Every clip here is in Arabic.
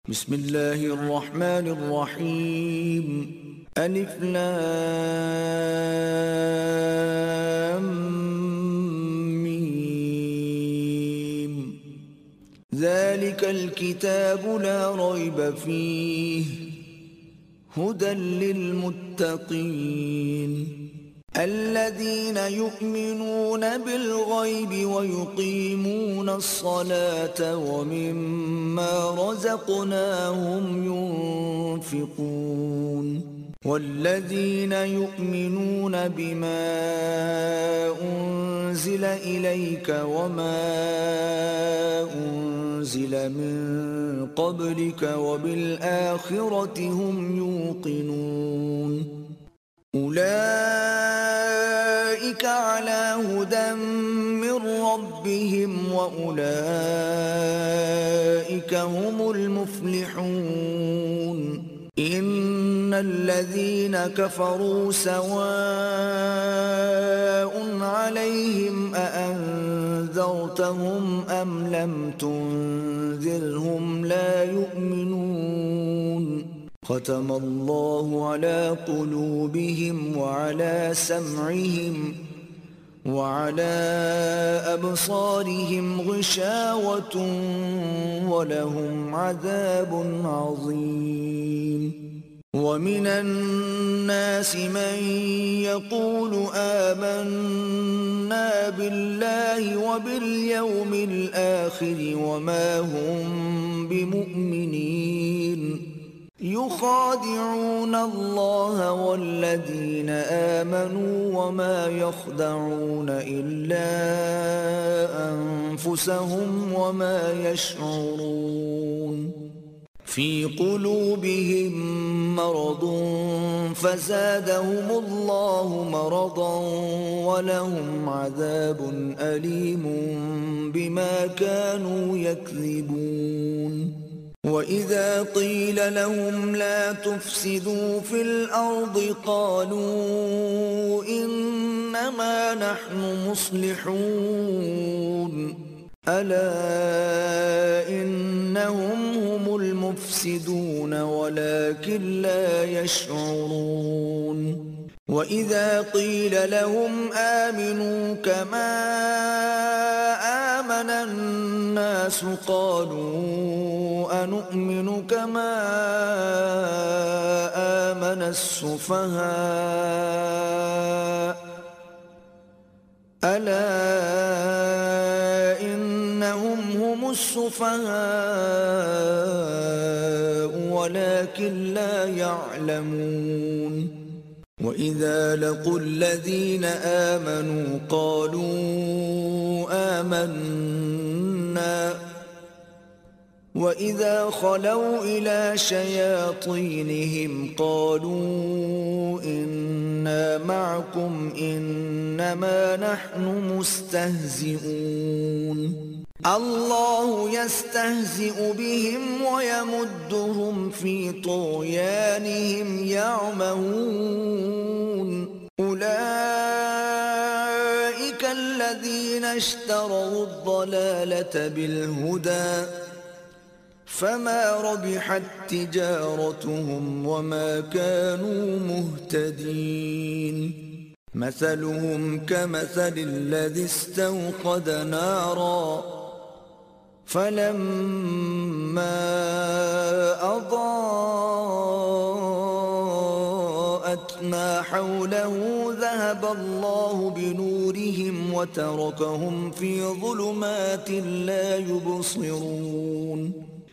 بسم الله الرحمن الرحيم. ألف لام ميم. ذلك الكتاب لا ريب فيه هدى للمتقين الذين يؤمنون بالغيب ويقيمون الصلاة ومما رزقناهم ينفقون والذين يؤمنون بما أنزل إليك وما أنزل من قبلك وبالآخرة هم يوقنون أولئك على هدى من ربهم وأولئك هم المفلحون إن الذين كفروا سواء عليهم أأنذرتهم أم لم تنذرهم لا يؤمنون ختم الله على قلوبهم وعلى سمعهم وعلى أبصارهم غشاوة ولهم عذاب عظيم ومن الناس من يقول آمنا بالله وباليوم الآخر وما هم بمؤمنين يخادعون الله والذين آمنوا وما يخدعون إلا أنفسهم وما يشعرون في قلوبهم مرض فزادهم الله مرضا ولهم عذاب أليم بما كانوا يكذبون وإذا قيل لهم لا تفسدوا في الأرض قالوا إنما نحن مصلحون ألا إنهم هم المفسدون ولكن لا يشعرون وإذا قيل لهم آمنوا كما آمن الناس قالوا أنؤمن كما آمن السفهاء ألا إنهم هم السفهاء ولكن لا يعلمون وإذا لقوا الذين آمنوا قالوا آمنا وإذا خلوا إلى شياطينهم قالوا إنا معكم إنما نحن مستهزئون الله يستهزئ بهم ويمدهم في طغيانهم يعمهون أولئك الذين اشتروا الضلالة بالهدى فما ربحت تجارتهم وما كانوا مهتدين مثلهم كمثل الذي استوقد نارا فلما أضاءت ما حوله ذهب الله بنورهم وتركهم في ظلمات لا يبصرون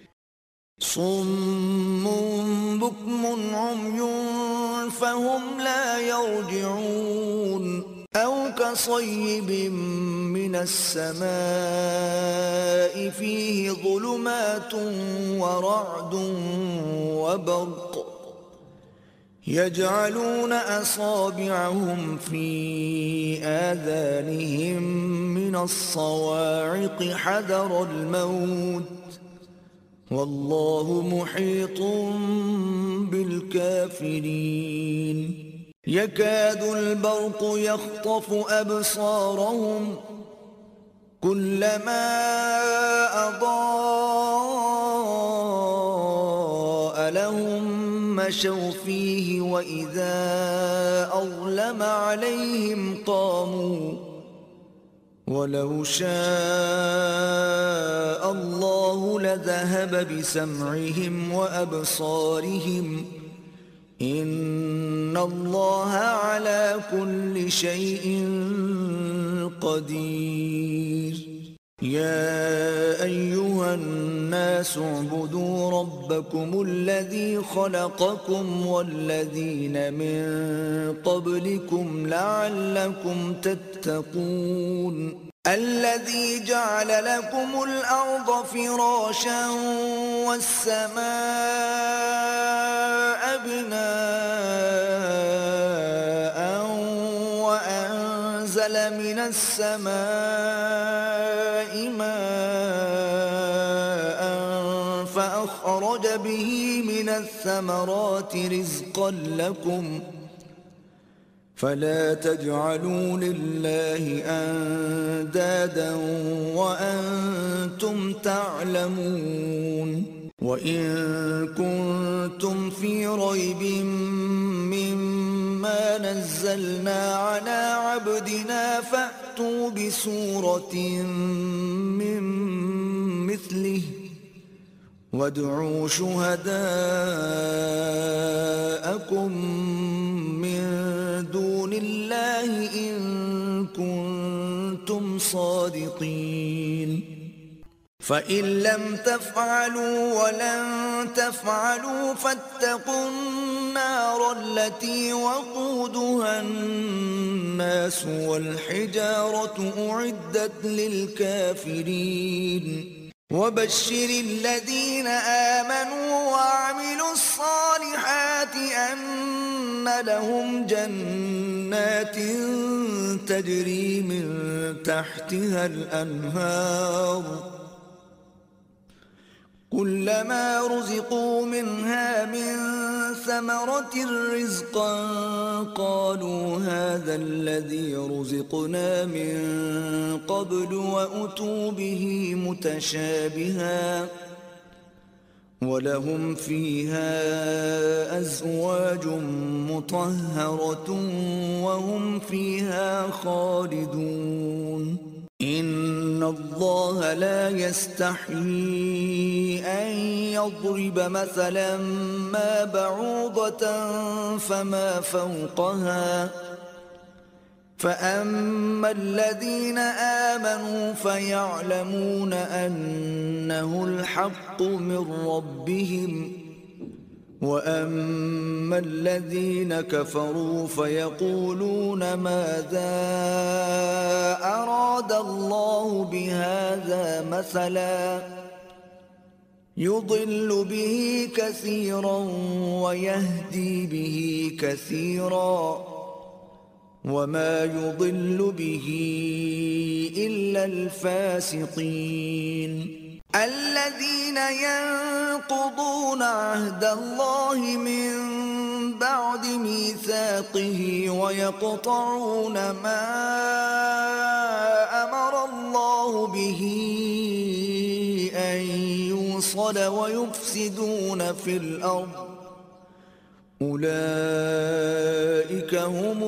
صم بكم عمي فهم لا يرجعون أو كصيب من السماء فيه ظلمات ورعد وبرق يجعلون أصابعهم في آذانهم من الصواعق حذر الموت والله محيط بالكافرين يكاد البرق يخطف أبصارهم كلما أضاء لهم مشوا فيه وإذا أظلم عليهم قاموا ولو شاء الله لذهب بسمعهم وأبصارهم إن الله على كل شيء قدير يا أيها الناس اعبدوا ربكم الذي خلقكم والذين من قبلكم لعلكم تتقون الذي جعل لكم الأرض فراشا والسماء بناء وأنزل من السماء ماء فأخرج به من الثمرات رزقا لكم فلا تجعلوا لله أندادا وأنتم تعلمون وإن كنتم في ريب مما نزلنا على عبدنا فأتوا بسورة من مثله وادعوا شهداءكم من دون الله إن كنتم صادقين فإن لم تفعلوا ولن تفعلوا فاتقوا النار التي وقودها الناس والحجارة أعدت للكافرين وبشر الذين آمنوا وعملوا الصالحات أن لهم جنات تجري من تحتها الأنهار كلما رزقوا منها من ثمرة رزقا قالوا هذا الذي رزقنا من قبل وأتوا به متشابها ولهم فيها أزواج مطهرة وهم فيها خالدون إن الله لا يستحيي أن يضرب مثلا ما بعوضة فما فوقها فأما الذين آمنوا فيعلمون أنه الحق من ربهم وأما الذين كفروا فيقولون ماذا أراد الله بهذا مثلا يضل به كثيرا ويهدي به كثيرا وما يضل به إلا الفاسقين الذين ينقضون عهد الله من بعد ميثاقه ويقطعون ما أمر الله به أن يوصل ويفسدون في الأرض أولئك هم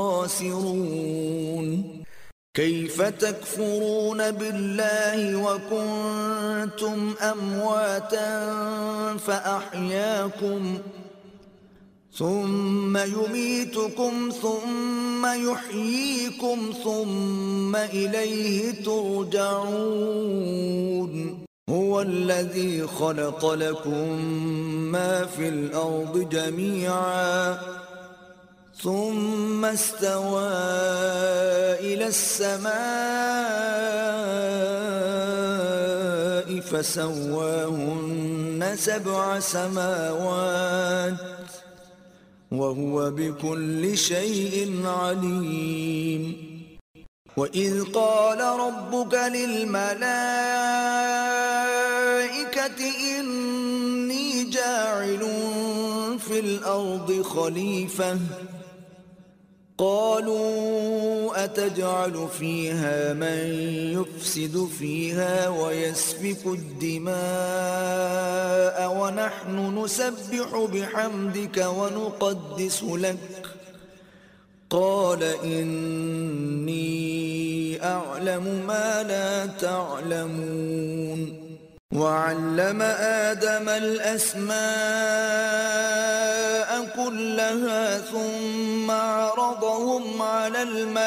الخاسرون كيف تكفرون بالله وكنتم أمواتا فأحياكم ثم يميتكم ثم يحييكم ثم إليه ترجعون هو الذي خلق لكم ما في الأرض جميعا ثم استوى إلى السماء فسواهن 7 سماوات وهو بكل شيء عليم وإذ قال ربك للملائكة إني جاعل في الأرض خليفة قالوا أتجعل فيها من يفسد فيها ويسفك الدماء ونحن نسبح بحمدك ونقدس لك قال إني أعلم ما لا تعلمون وعلم آدم الأسماء كلها ثم عرضهم على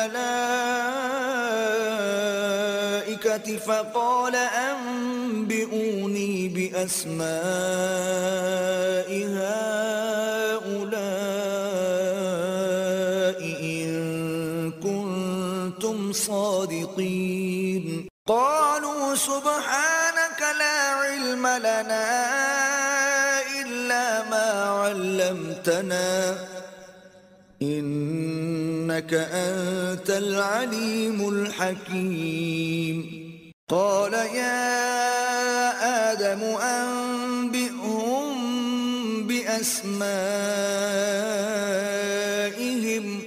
الملائكة فقال أنبئوني بأسماء هؤلاء إن كنتم صادقين قالوا سبحانك لا علم لنا إلا ما علمتنا إنك أنت العليم الحكيم قال يا آدم أنبئهم بأسمائهم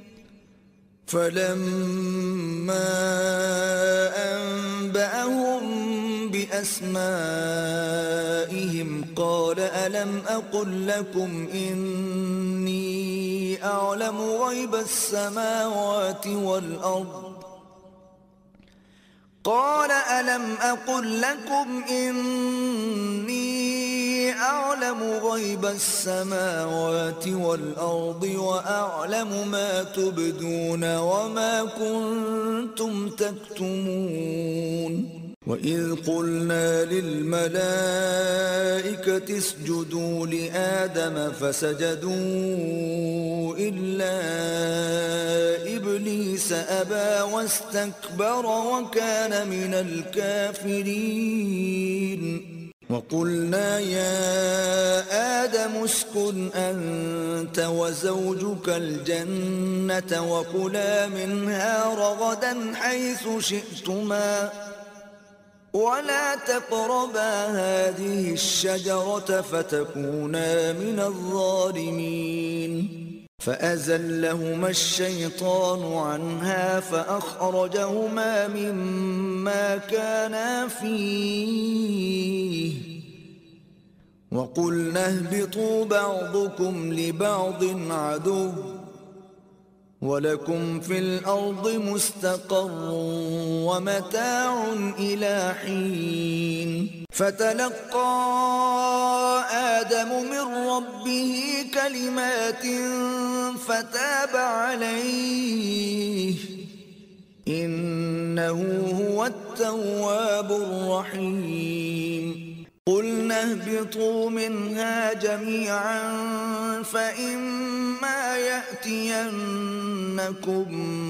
فلما أنبأهم بأسمائهم قال ألم أقل لكم إني أعلم غيب السماوات والأرض قال ألم أقل لكم إني أعلم غيب السماوات والأرض وأعلم ما تبدون وما كنتم تكتمون وإذ قلنا للملائكة اسجدوا لآدم فسجدوا إلا إبليس أبى واستكبر وكان من الكافرين وقلنا يا آدم اسكن أنت وزوجك الجنة وكلا منها رغدا حيث شئتما ولا تقربا هذه الشجرة فتكونا من الظالمين فأزلهما الشيطان عنها فأخرجهما مما كانا فيه وقلنا اهبطوا بعضكم لبعض عدو ولكم في الأرض مستقر ومتاع إلى حين فتلقى آدم من ربه كلمات فتاب عليه إنه هو التواب الرحيم قلنا اهبطوا منها جميعا فإما يأتينكم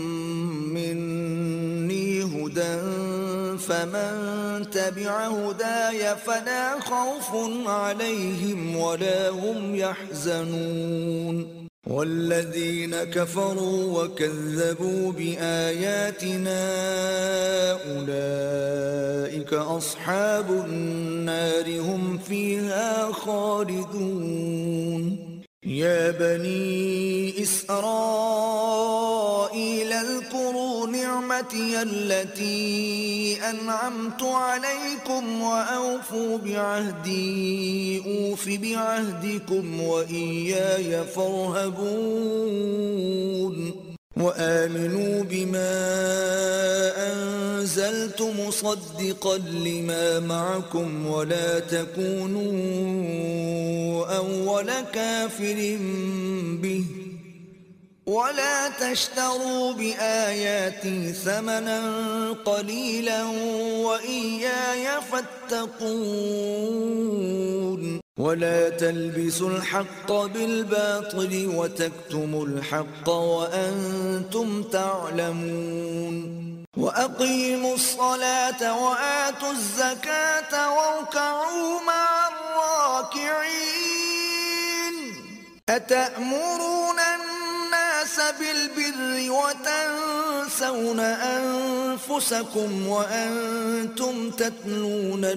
مني هدى فمن تبع هداي فلا خوف عليهم ولا هم يحزنون والذين كفروا وكذبوا بآياتنا أولئك أصحاب النار هم فيها خالدون يا بني إسرائيل اذكروا نعمتي التي أنعمت عليكم وأوفوا بعهدي أوف بعهدكم وإياي فارهبون وآمنوا بما أنزلت مصدقا لما معكم ولا تكونوا أول كافر به ولا تشتروا بآياتي ثمنا قليلا وإياي فاتقون ولا تلبسوا الحق بالباطل وتكتموا الحق وأنتم تعلمون وأقيموا الصلاة وآتوا الزكاة واركعوا مع الراكعين أتأمرون الناس بالبر وتنسون أنفسكم وأنتم تتلون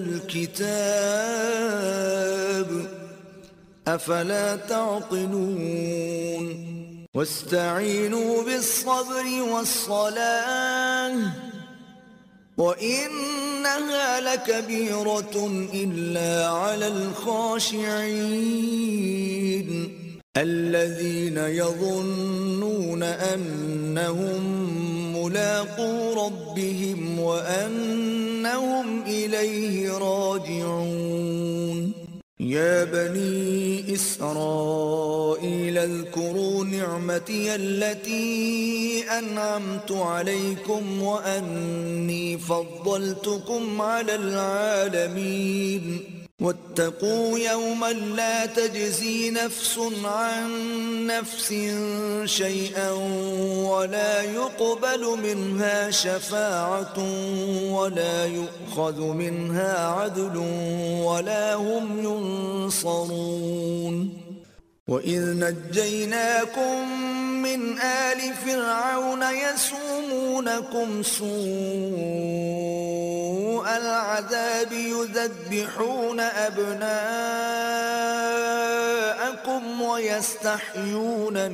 الكتاب أفلا تعقلون واستعينوا بالصبر والصلاة وإنها لكبيرة إلا على الخاشعين الذين يظنون أنهم ملاقو ربهم وأنهم إليه راجعون يا بني إسرائيل اذكروا نعمتي التي أنعمت عليكم وأني فضلتكم على العالمين واتقوا يوما لا تجزي نفس عن نفس شيئا ولا يقبل منها شفاعة ولا يؤخذ منها عدل ولا هم ينصرون وإذ نجيناكم من آل فرعون يسومونكم سوء العذاب يذبحون أبناءكم ويستحيون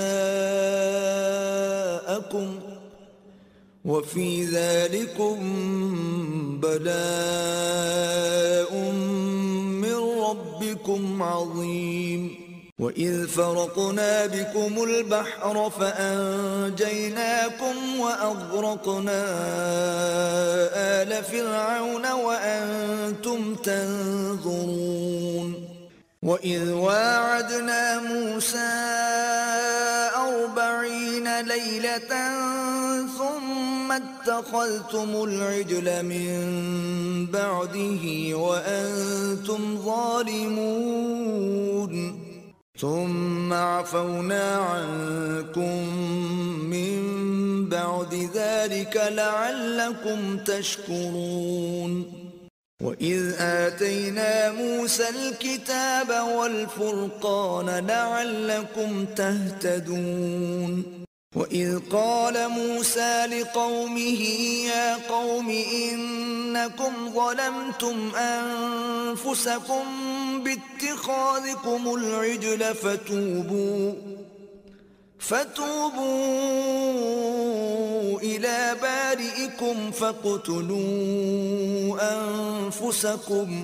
نساءكم وفي ذلكم بلاء من ربكم عظيم وإذ فرقنا بكم البحر فأنجيناكم وأغرقنا آل فرعون وأنتم تنظرون وإذ واعدنا موسى 40 ليلة ثم اتخذتم العجل من بعده وأنتم ظالمون ثم عفونا عنكم من بعد ذلك لعلكم تشكرون وإذ آتينا موسى الكتاب والفرقان لعلكم تهتدون وإذ قال موسى لقومه يا قوم إنكم ظلمتم أنفسكم باتخاذكم العجل فتوبوا إلى بارئكم فاقتلوا أنفسكم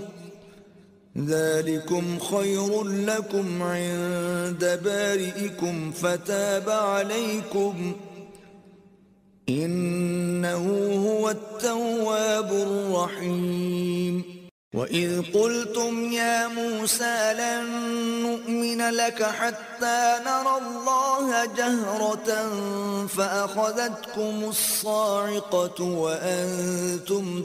ذلكم خير لكم عند بارئكم فتاب عليكم إنه هو التواب الرحيم وإذ قلتم يا موسى لن نؤمن لك حتى نرى الله جهرة فأخذتكم الصاعقة وأنتم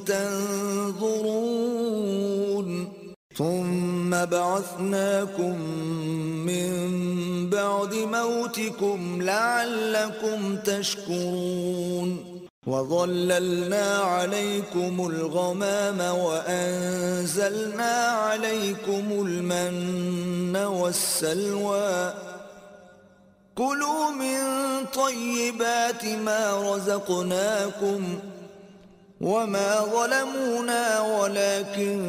تنظرون ثم بعثناكم من بعد موتكم لعلكم تشكرون وظللنا عليكم الغمام وأنزلنا عليكم المن والسلوى كلوا من طيبات ما رزقناكم وما ظلمونا ولكن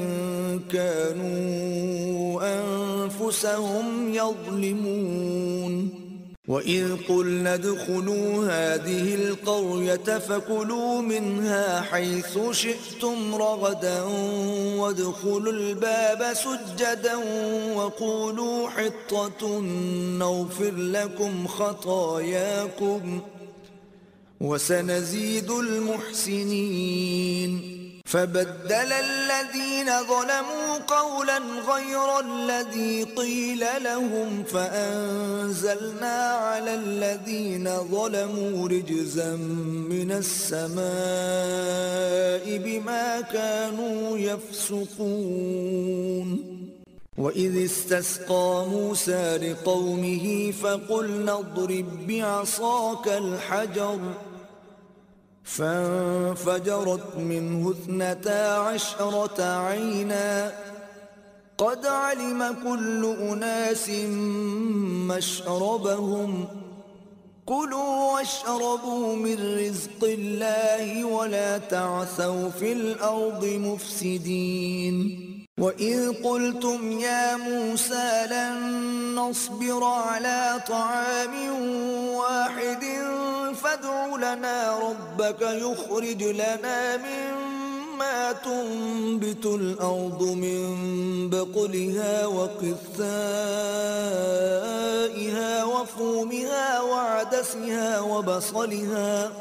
كانوا أنفسهم يظلمون وإذ قلنا ادخلوا هذه القرية فكلوا منها حيث شئتم رغدا وادخلوا الباب سجدا وقولوا حطة نغفر لكم خطاياكم وسنزيد المحسنين فبدل الذين ظلموا قولا غير الذي قيل لهم فأنزلنا على الذين ظلموا رجزا من السماء بما كانوا يفسقون وإذ استسقى موسى لقومه فقلنا اضرب بعصاك الحجر فانفجرت منه 12 عينا قد علم كل أناس مشربهم كلوا واشربوا من رزق الله ولا تعثوا في الأرض مفسدين وإذ قلتم يا موسى لن نصبر على طعام واحد فادع لنا ربك يخرج لنا مما تنبت الأرض من بقلها وقثائها وفومها وعدسها وبصلها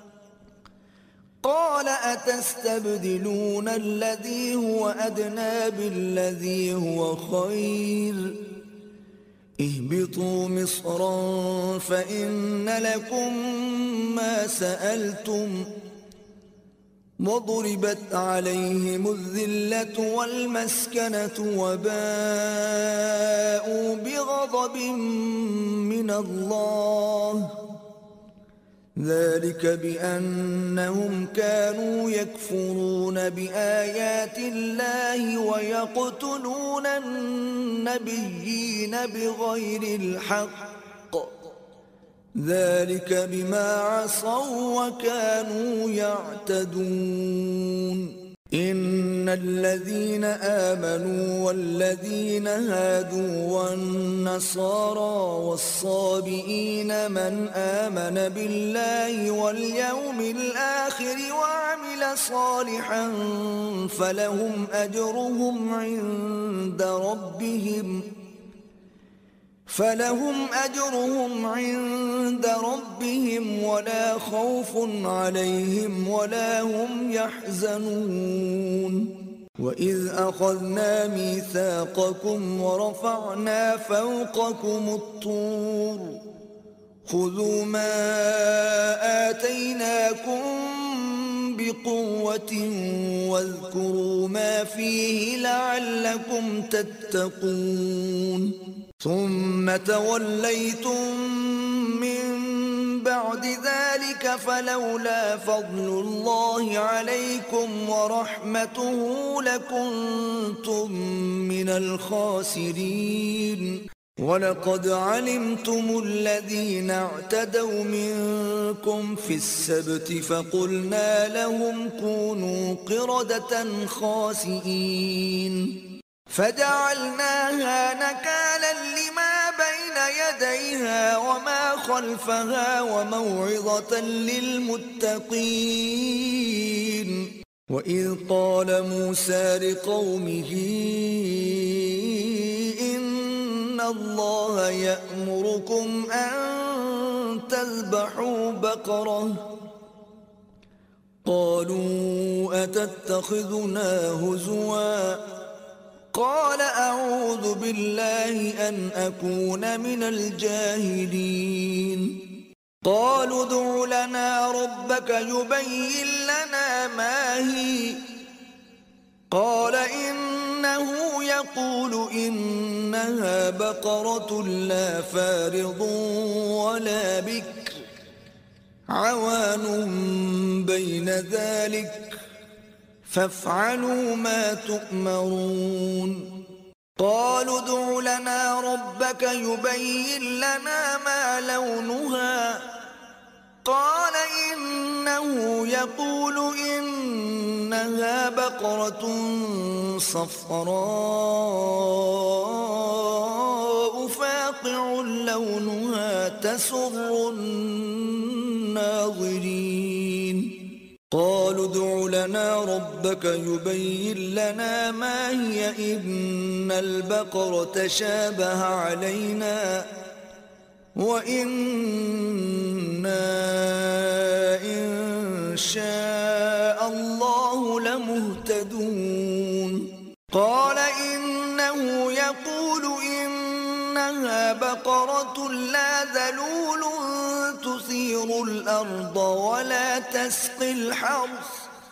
قال أتستبدلون الذي هو أدنى بالذي هو خير اهبطوا مصرا فإن لكم ما سألتم وضربت عليهم الذلة والمسكنة وباءوا بغضب من الله ذلك بأنهم كانوا يكفرون بآيات الله ويقتلون النبيين بغير الحق ذلك بما عصوا وكانوا يعتدون إن الذين آمنوا والذين هادوا والنصارى والصابئين من آمن بالله واليوم الآخر وعمل صالحا فلهم أجرهم عند ربهم ولا خوف عليهم ولا هم يحزنون وإذ أخذنا ميثاقكم ورفعنا فوقكم الطور خذوا ما آتيناكم بقوة واذكروا ما فيه لعلكم تتقون ثم توليتم من بعد ذلك فلولا فضل الله عليكم ورحمته لكنتم من الخاسرين ولقد علمتم الذين اعتدوا منكم في السبت فقلنا لهم كونوا قردة خاسئين فجعلناها نكالا لما بين يديها وما خلفها وموعظة للمتقين وإذ قال موسى لقومه إن الله يأمركم أن تذبحوا بقرة قالوا أتتخذنا هزوا قال أعوذ بالله أن أكون من الجاهلين قالوا ادع لنا ربك يبين لنا ما هي قال إنه يقول إنها بقرة لا فارض ولا بكر عوان بين ذلك فافعلوا ما تؤمرون قالوا ادع لنا ربك يبين لنا ما لونها قال إنه يقول إنها بقرة صفراء فاقع لونها تسر الناظرين قالوا ادع لنا ربك يبين لنا ما هي إن البقرة شابه علينا وإنا إن شاء الله لمهتدون قال إنه يقول إنها بقرة لا ذلول تثير الأرض ولا تسقي الحرث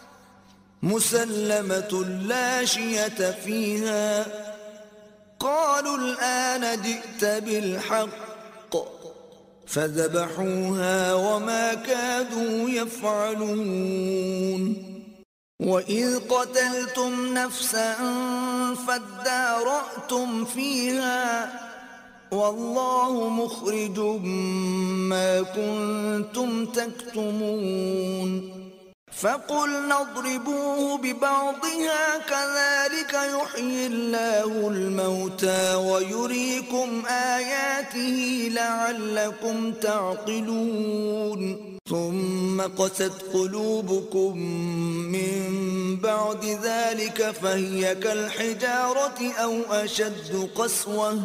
مسلمة لا شية فيها قالوا الآن جئت بالحق فذبحوها وما كادوا يفعلون وإذ قتلتم نفسا فادارأتم فيها والله مخرج ما كنتم تكتمون فقلنا اضربوه ببعضها كذلك يحيي الله الموتى ويريكم آياته لعلكم تعقلون ثم قست قلوبكم من بعد ذلك فهي كالحجارة أو أشد قسوة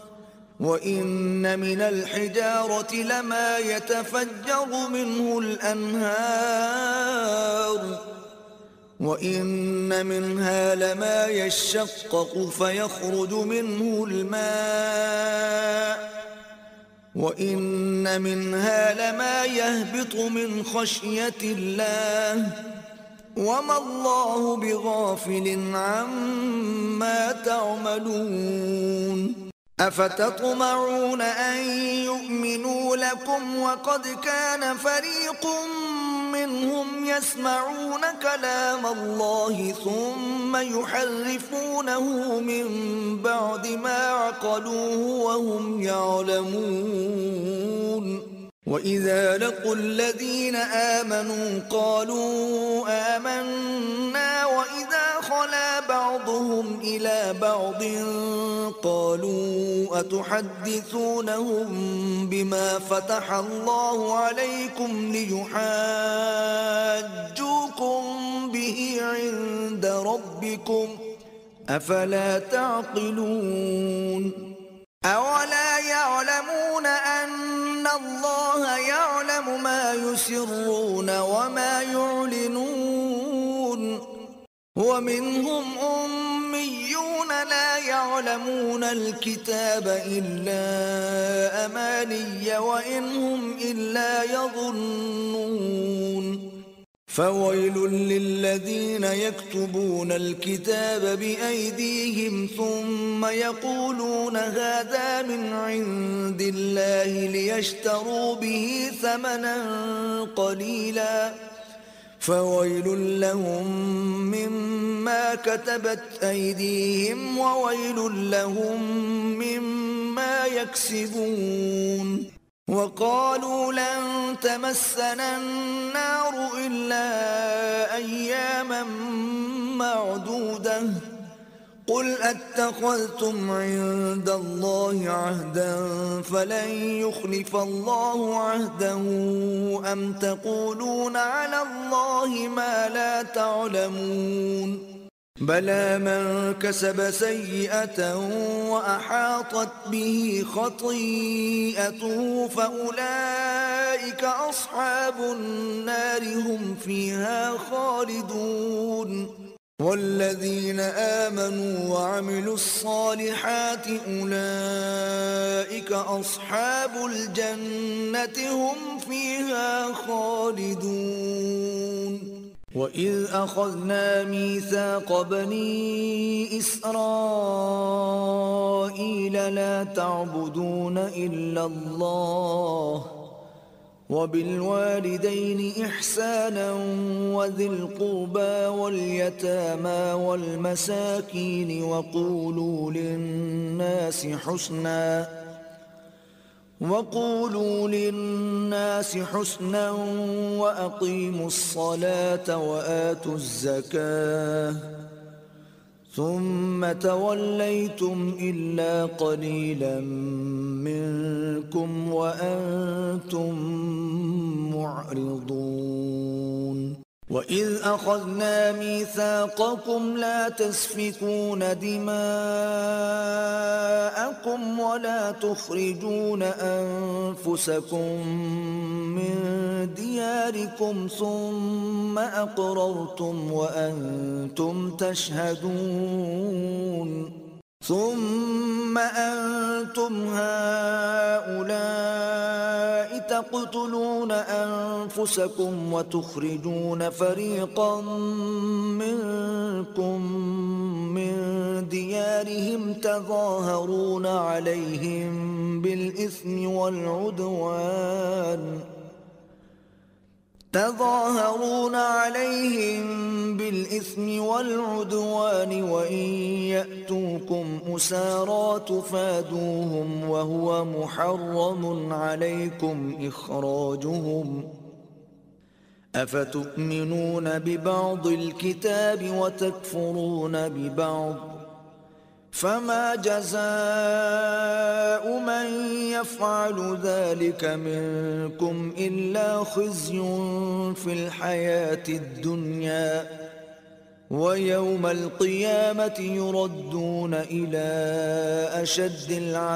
وإن من الحجارة لما يتفجر منه الأنهار وإن منها لما يشقق فيخرج منه الماء وإن منها لما يهبط من خشية الله وما الله بغافل عما تعملون أفتطمعون أن يؤمنوا لكم وقد كان فريق منهم يسمعون كلام الله ثم يحرفونه من بعد ما عقلوه وهم يعلمون وإذا لقوا الذين آمنوا قالوا آمنا وإذا خلا بعضهم إلى بعض قالوا أتحدثونهم بما فتح الله عليكم ليحاجوكم به عند ربكم أفلا تعقلون أولا يعلمون أن الله يعلم ما يسرون وما يعلنون ومنهم أميون لا يعلمون الكتاب إلا أماني وإن هم إلا يظنون فويل للذين يكتبون الكتاب بأيديهم ثم يقولون هذا من عند الله ليشتروا به ثمنا قليلا فويل لهم مما كتبت أيديهم وويل لهم مما يكسبون وقالوا لن تمسنا النار إلا أياما معدودة قل أتخذتم عند الله عهدا فلن يخلف الله عهده أم تقولون على الله ما لا تعلمون بلى من كسب سيئة وأحاطت به خطيئته فأولئك أصحاب النار هم فيها خالدون والذين آمنوا وعملوا الصالحات أولئك أصحاب الجنة هم فيها خالدون وإذ أخذنا ميثاق بني إسرائيل لا تعبدون إلا الله وبالوالدين إحسانا وذي القربى واليتامى والمساكين وقولوا للناس حسنا وأقيموا الصلاة وآتوا الزكاة ثم توليتم إلا قليلا منكم وأنتم معرضون وإذ أخذنا ميثاقكم لا تسفكون دماءكم ولا تخرجون أنفسكم من دياركم ثم أقررتم وأنتم تشهدون ثم أنتم هؤلاء تقتلون أنفسكم وتخرجون فريقا منكم من ديارهم تظاهرون عليهم بالإثم والعدوان وإن يأتوكم أسارى تفادوهم وهو محرم عليكم إخراجهم أفتؤمنون ببعض الكتاب وتكفرون ببعض فما جزاء من يفعل ذلك منكم إلا خزي في الحياة الدنيا ويوم القيامة يردون إلى أشد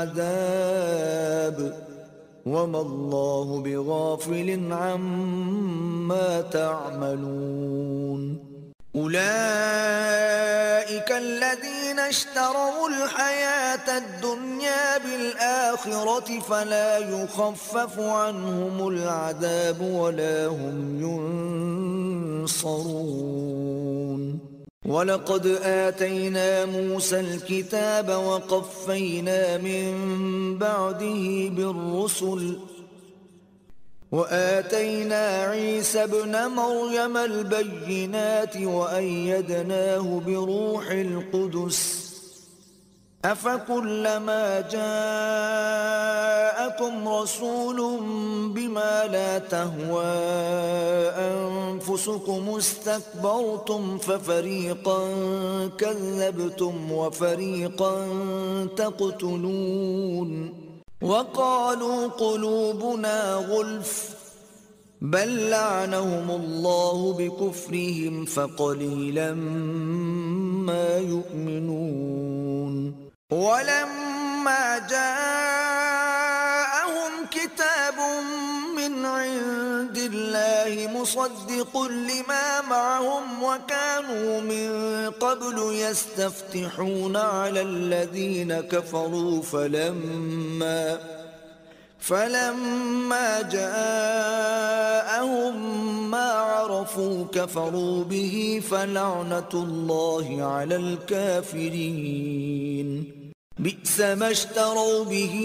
العذاب وما الله بغافل عما تعملون أولئك الذين اشتروا الحياة الدنيا بالآخرة فلا يخفف عنهم العذاب ولا هم ينصرون ولقد آتينا موسى الكتاب وقفينا من بعده بالرسل وآتينا عيسى ابن مريم البينات وأيدناه بروح القدس أفكلما جاءكم رسول بما لا تهوى أنفسكم استكبرتم ففريقا كذبتم وفريقا تقتلون وقالوا قلوبنا غلف بل لعنهم الله بكفرهم فقليلا ما يؤمنون ولما جاءهم كتاب من عند الله مصدق لما معهم وكانوا من قبل يستفتحون على الذين كفروا فلما جاءهم ما عرفوا كفروا به فلعنة الله على الكافرين بئس ما اشتروا به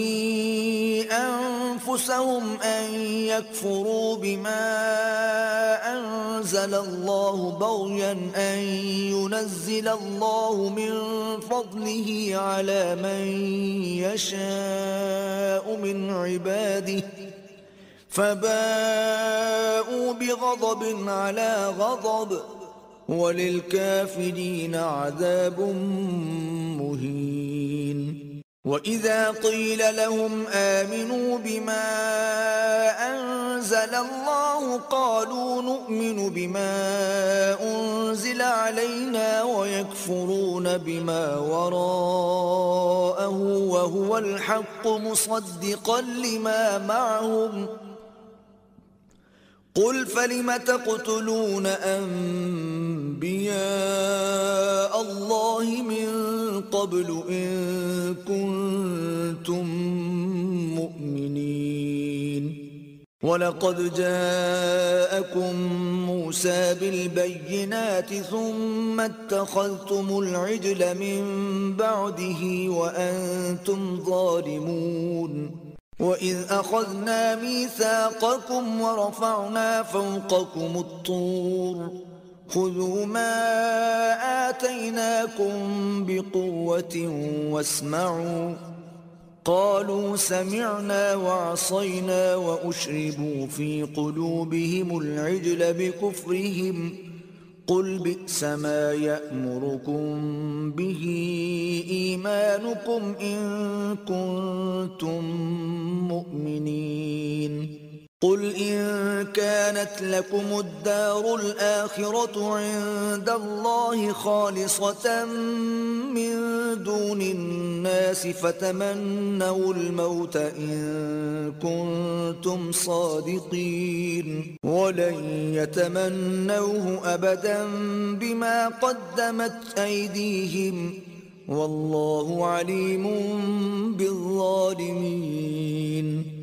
أنفسهم أن يكفروا بما أنزل الله بغيا أن ينزل الله من فضله على من يشاء من عباده فباءوا بغضب على غضب وللكافرين عذاب مهين وإذا قيل لهم آمنوا بما أنزل الله قالوا نؤمن بما أنزل علينا ويكفرون بما وراءه وهو الحق مصدقا لما معهم قل فلم تقتلون أنبياء الله من قبل إن كنتم مؤمنين ولقد جاءكم موسى بالبينات ثم اتخذتم العجل من بعده وأنتم ظالمون وإذ أخذنا ميثاقكم ورفعنا فوقكم الطور خذوا ما آتيناكم بقوة واسمعوا قالوا سمعنا وعصينا وأشربوا في قلوبهم العجل بكفرهم قل بئس ما يأمركم به إيمانكم إن كنتم مؤمنين قل إن كانت لكم الدار الآخرة عند الله خالصة من دون الناس فتمنوا الموت إن كنتم صادقين ولن يتمنوه أبدا بما قدمت أيديهم والله عليم بالظالمين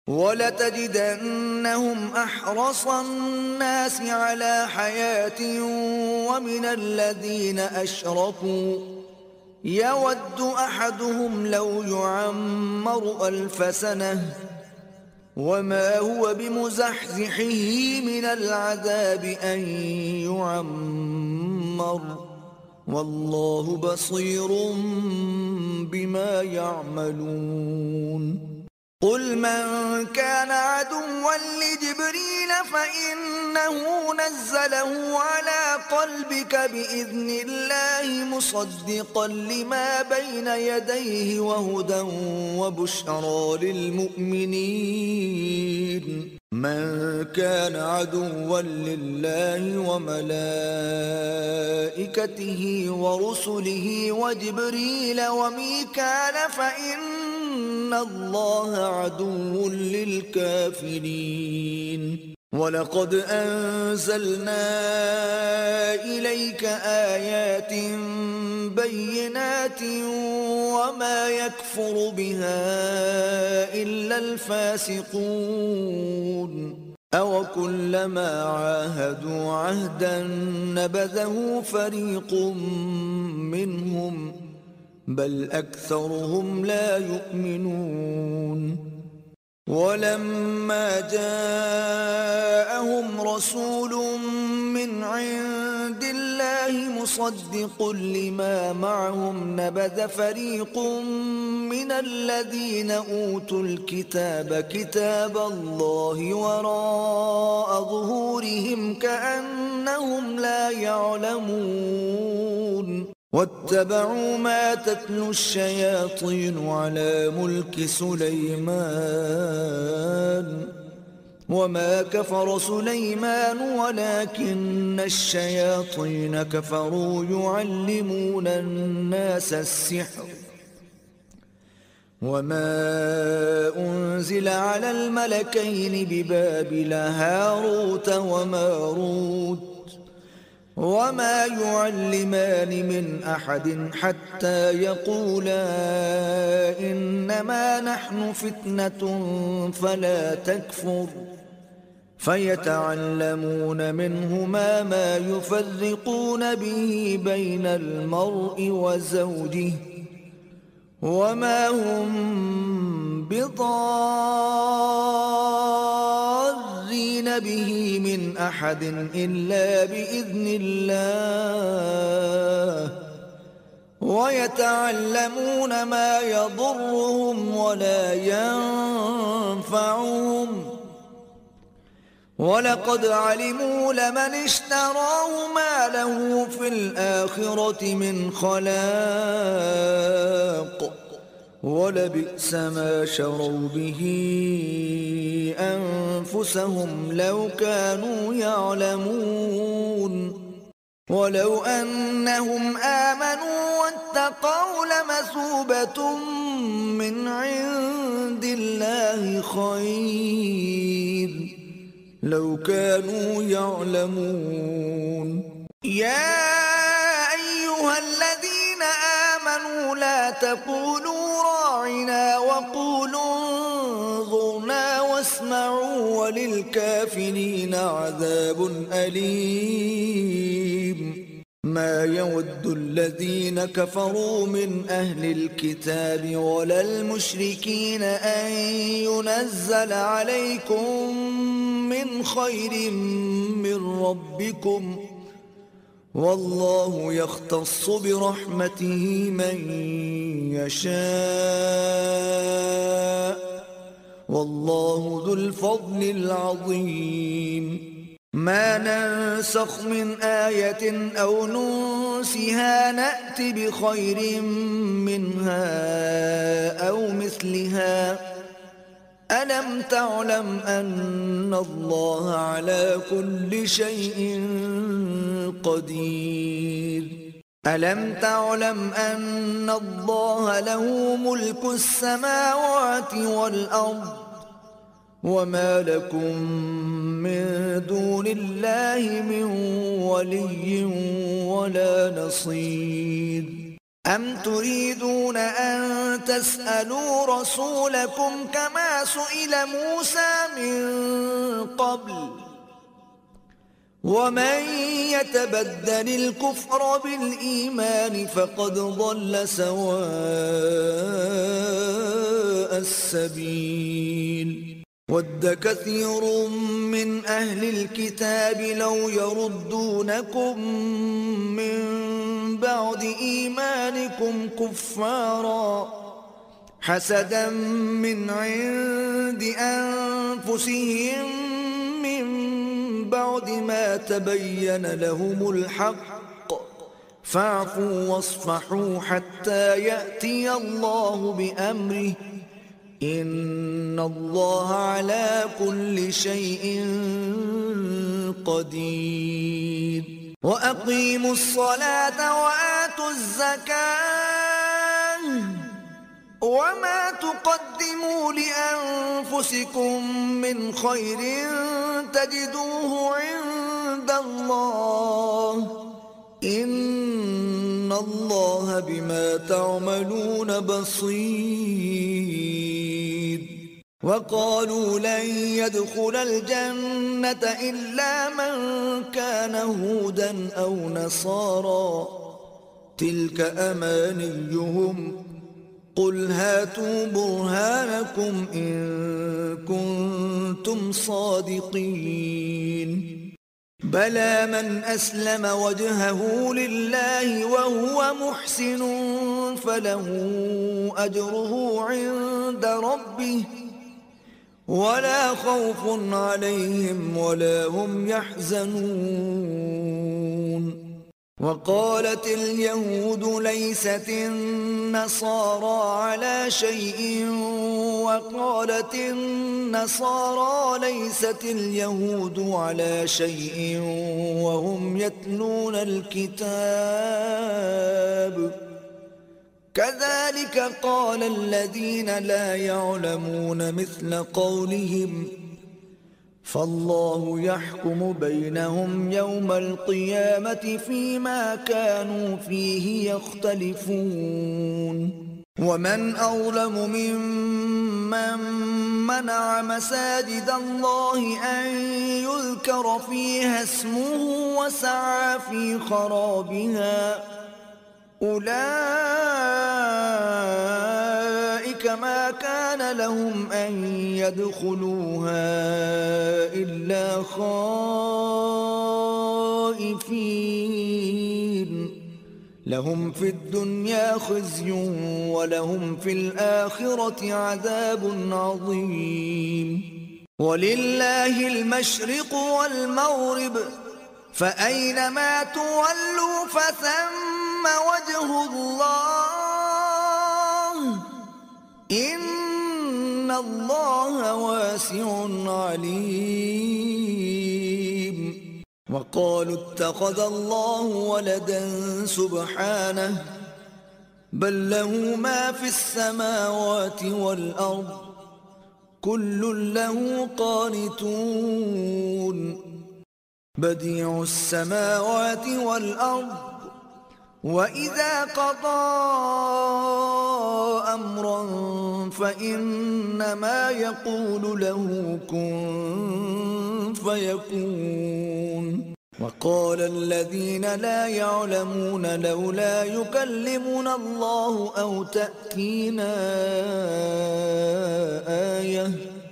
ولتجدنهم أحرص الناس على حياة ومن الذين أشركوا يود أحدهم لو يعمر 1000 سنة وما هو بمزحزحه من العذاب أن يعمر والله بصير بما يعملون قل من كان عدوا لجبريل فإنه نزله على قلبك بإذن الله مصدقا لما بين يديه وهدى وبشرى للمؤمنين. من كان عدوا لله وملائكته ورسله وجبريل وميكال فإن الله عدو للكافرين. ولقد أنزلنا إليك آيات بينات وما يكفر بها إلا الفاسقون. أوكلما عاهدوا عهدا نبذه فريق منهم بل أكثرهم لا يؤمنون. ولما جاءهم رسول من عند الله مصدق لما معهم نبذ فريق من الذين أوتوا الكتاب كتاب الله وراء ظهورهم كأنهم لا يعلمون. واتبعوا ما تتلو الشياطين على ملك سليمان وما كفر سليمان ولكن الشياطين كفروا يعلمون الناس السحر وما أنزل على الملكين ببابل هاروت وماروت وما يعلمان من أحد حتى يقولا إنما نحن فتنة فلا تكفر فيتعلمون منهما ما يفرقون به بين المرء وزوجه وما هم بضارين به من أحد إلا بإذن الله ويتعلمون ما يضرهم ولا ينفعهم ولقد علموا لمن اشتراه ما له في الآخرة من خلاق ولبئس ما شروا به أنفسهم لو كانوا يعلمون. ولو أنهم آمنوا واتقوا لمثوبة من عند الله خير لو كانوا يعلمون. يا أيها الذين آمنوا لا تقولوا راعنا وقولوا انظرنا واسمعوا وللكافرين عذاب أليم. ما يود الذين كفروا من أهل الكتاب ولا المشركين أن ينزل عليكم من خير من ربكم والله يختص برحمته من يشاء والله ذو الفضل العظيم. ما ننسخ من آية أو ننسها نأت بخير منها أو مثلها. ألم تعلم أن الله على كل شيء قدير. ألم تعلم أن الله له ملك السماوات والأرض وما لكم من دون الله من ولي ولا نصير. أم تريدون أن تسألوا رسولكم كما سئل موسى من قبل ومن يتبدل الكفر بالإيمان فقد ضل سواء السبيل. ود كثير من أهل الكتاب لو يردونكم من بعد إيمانكم كفارا حسدا من عند أنفسهم من بعد ما تبين لهم الحق فاعفوا واصفحوا حتى يأتي الله بأمره إن الله على كل شيء قدير وأقيموا الصلاة وآتوا الزكاة وما تقدموا لأنفسكم من خير تجدوه عند الله إن الله بما تعملون بصير وقالوا لن يدخل الجنة إلا من كان هودا أو نصارى تلك أمانيهم قل هاتوا برهانكم إن كنتم صادقين بلى من أسلم وجهه لله وهو محسن فله أجره عند ربه ولا خوف عليهم ولا هم يحزنون وقالت اليهود ليست النصارى على شيء وقالت النصارى ليست اليهود على شيء وهم يتلون الكتاب كذلك قال الذين لا يعلمون مثل قولهم فالله يحكم بينهم يوم القيامة فيما كانوا فيه يختلفون ومن أظلم ممن منع مساجد الله أن يذكر فيها اسمه وسعى في خرابها أولئك ما كان لهم أن يدخلوها إلا خائفين لهم في الدنيا خزي ولهم في الآخرة عذاب عظيم ولله المشرق والمغرب فأينما تولوا فثم وجه الله إن الله واسع عليم وقالوا اتخذ الله ولدا سبحانه بل له ما في السماوات والأرض كل له قانتون بديع السماوات والأرض وإذا قضى أمرا فإنما يقول له كن فيكون وقال الذين لا يعلمون لولا يكلمنا الله أو تأتينا آية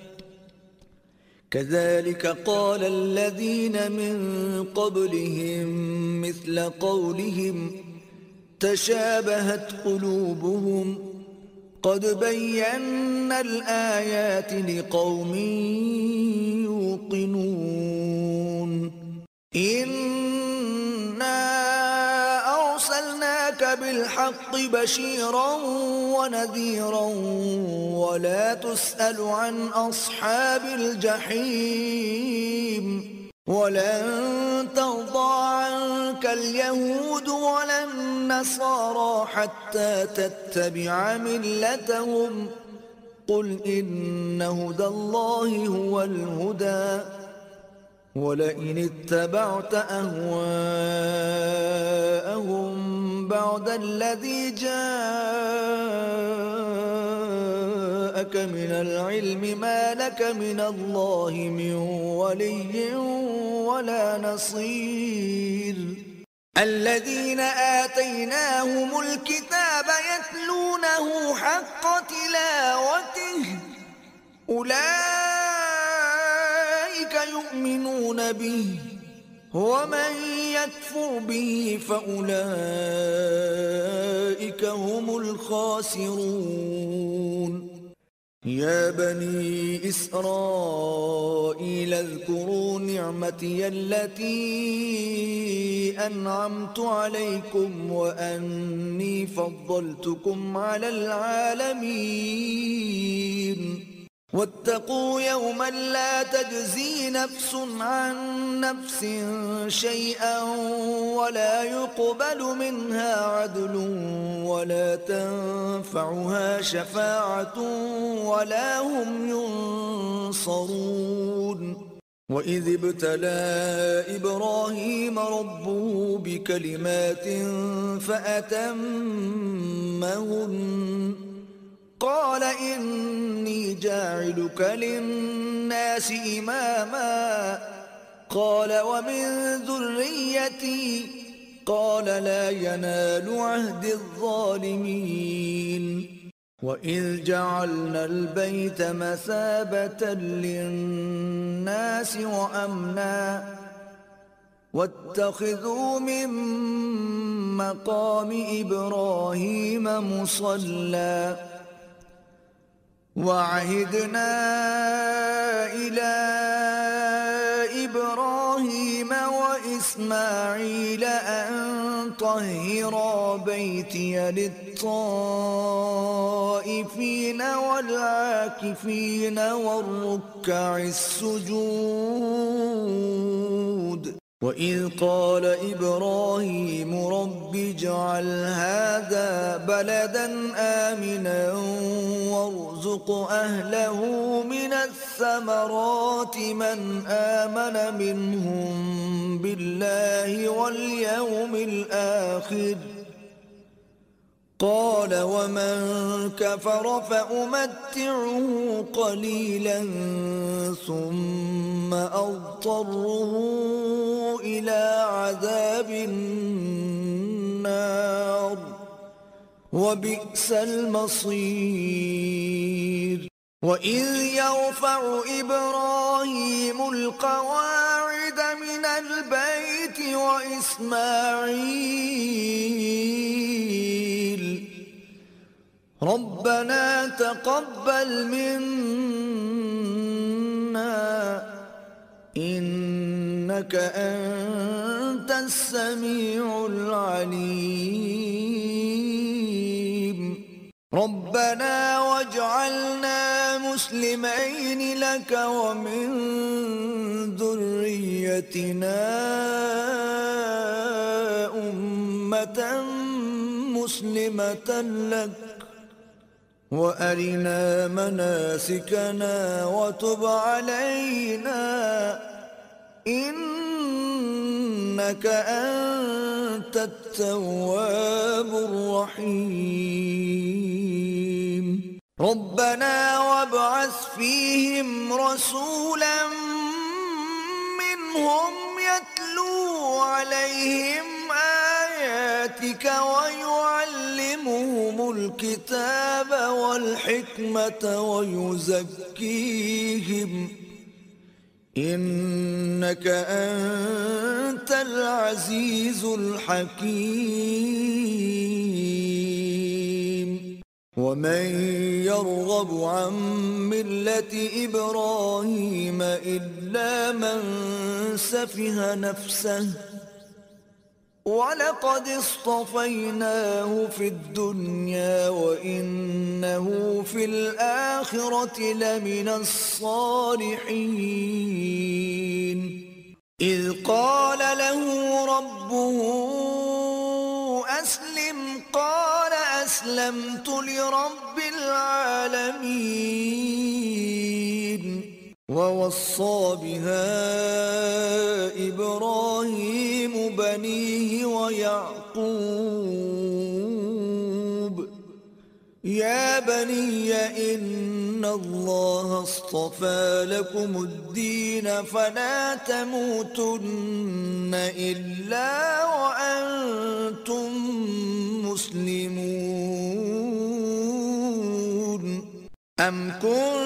كذلك قال الذين من قبلهم مثل قولهم تشابهت قلوبهم قد بينا الآيات لقوم يوقنون إنا أرسلناك بالحق بشيرا ونذيرا ولا تسأل عن أصحاب الجحيم ولن ترضى عنك اليهود ولا النصارى حتى تتبع ملتهم قل إن هدى الله هو الهدى ولئن اتبعت أهواءهم بعد الذي جاءك من العلم ما لك من الله من ولي ولا نصير الذين آتيناهم الكتاب يتلونه حق تلاوته أولئك يؤمنون به ومن يكفر به فأولئك هم الخاسرون. يا بني إسرائيل اذكروا نعمتي التي أنعمت عليكم وأني فضلتكم على العالمين. واتقوا يوما لا تجزي نفس عن نفس شيئا ولا يقبل منها عدل ولا تنفعها شفاعة ولا هم ينصرون. وإذ ابتلى إبراهيم ربه بكلمات فأتمهن قال إني جاعلك للناس إماما قال ومن ذريتي قال لا ينال عهد الظالمين. وإذ جعلنا البيت مثابة للناس وأمنا واتخذوا من مقام إبراهيم مصلى وعهدنا إلى إبراهيم وإسماعيل أن طهرا بيتي للطائفين والعاكفين والركع السجود. وإذ قال إبراهيم رب اجعل هذا بلدا آمنا وارزق أهله من الثمرات من آمن منهم بالله واليوم الآخر قال ومن كفر فأمتعه قليلا ثم أضطره إلى عذاب النار وبئس المصير. وإذ يرفع إبراهيم القواعد من البيت وإسماعيل ربنا تقبل منا إنك أنت السميع العليم. ربنا واجعلنا مسلمين لك ومن ذريتنا أمة مسلمة لك وأرنا مناسكنا وتب علينا إنك أنت التواب الرحيم. ربنا وابعث فيهم رسولا منهم يتلو عليهم آياتك ويعلمهم الكتاب والحكمة ويزكيهم إنك أنت العزيز الحكيم. ومن يرغب عن ملة إبراهيم إلا من سفه نفسه ولقد اصطفيناه في الدنيا وإنه في الآخرة لمن الصالحين. إذ قال له ربه أسلم قال أسلمت لرب العالمين. ووصى بها إبراهيم بنيه ويعقوب يا بني إن الله اصطفى لكم الدين فلا تموتن إلا وأنتم مسلمون. أم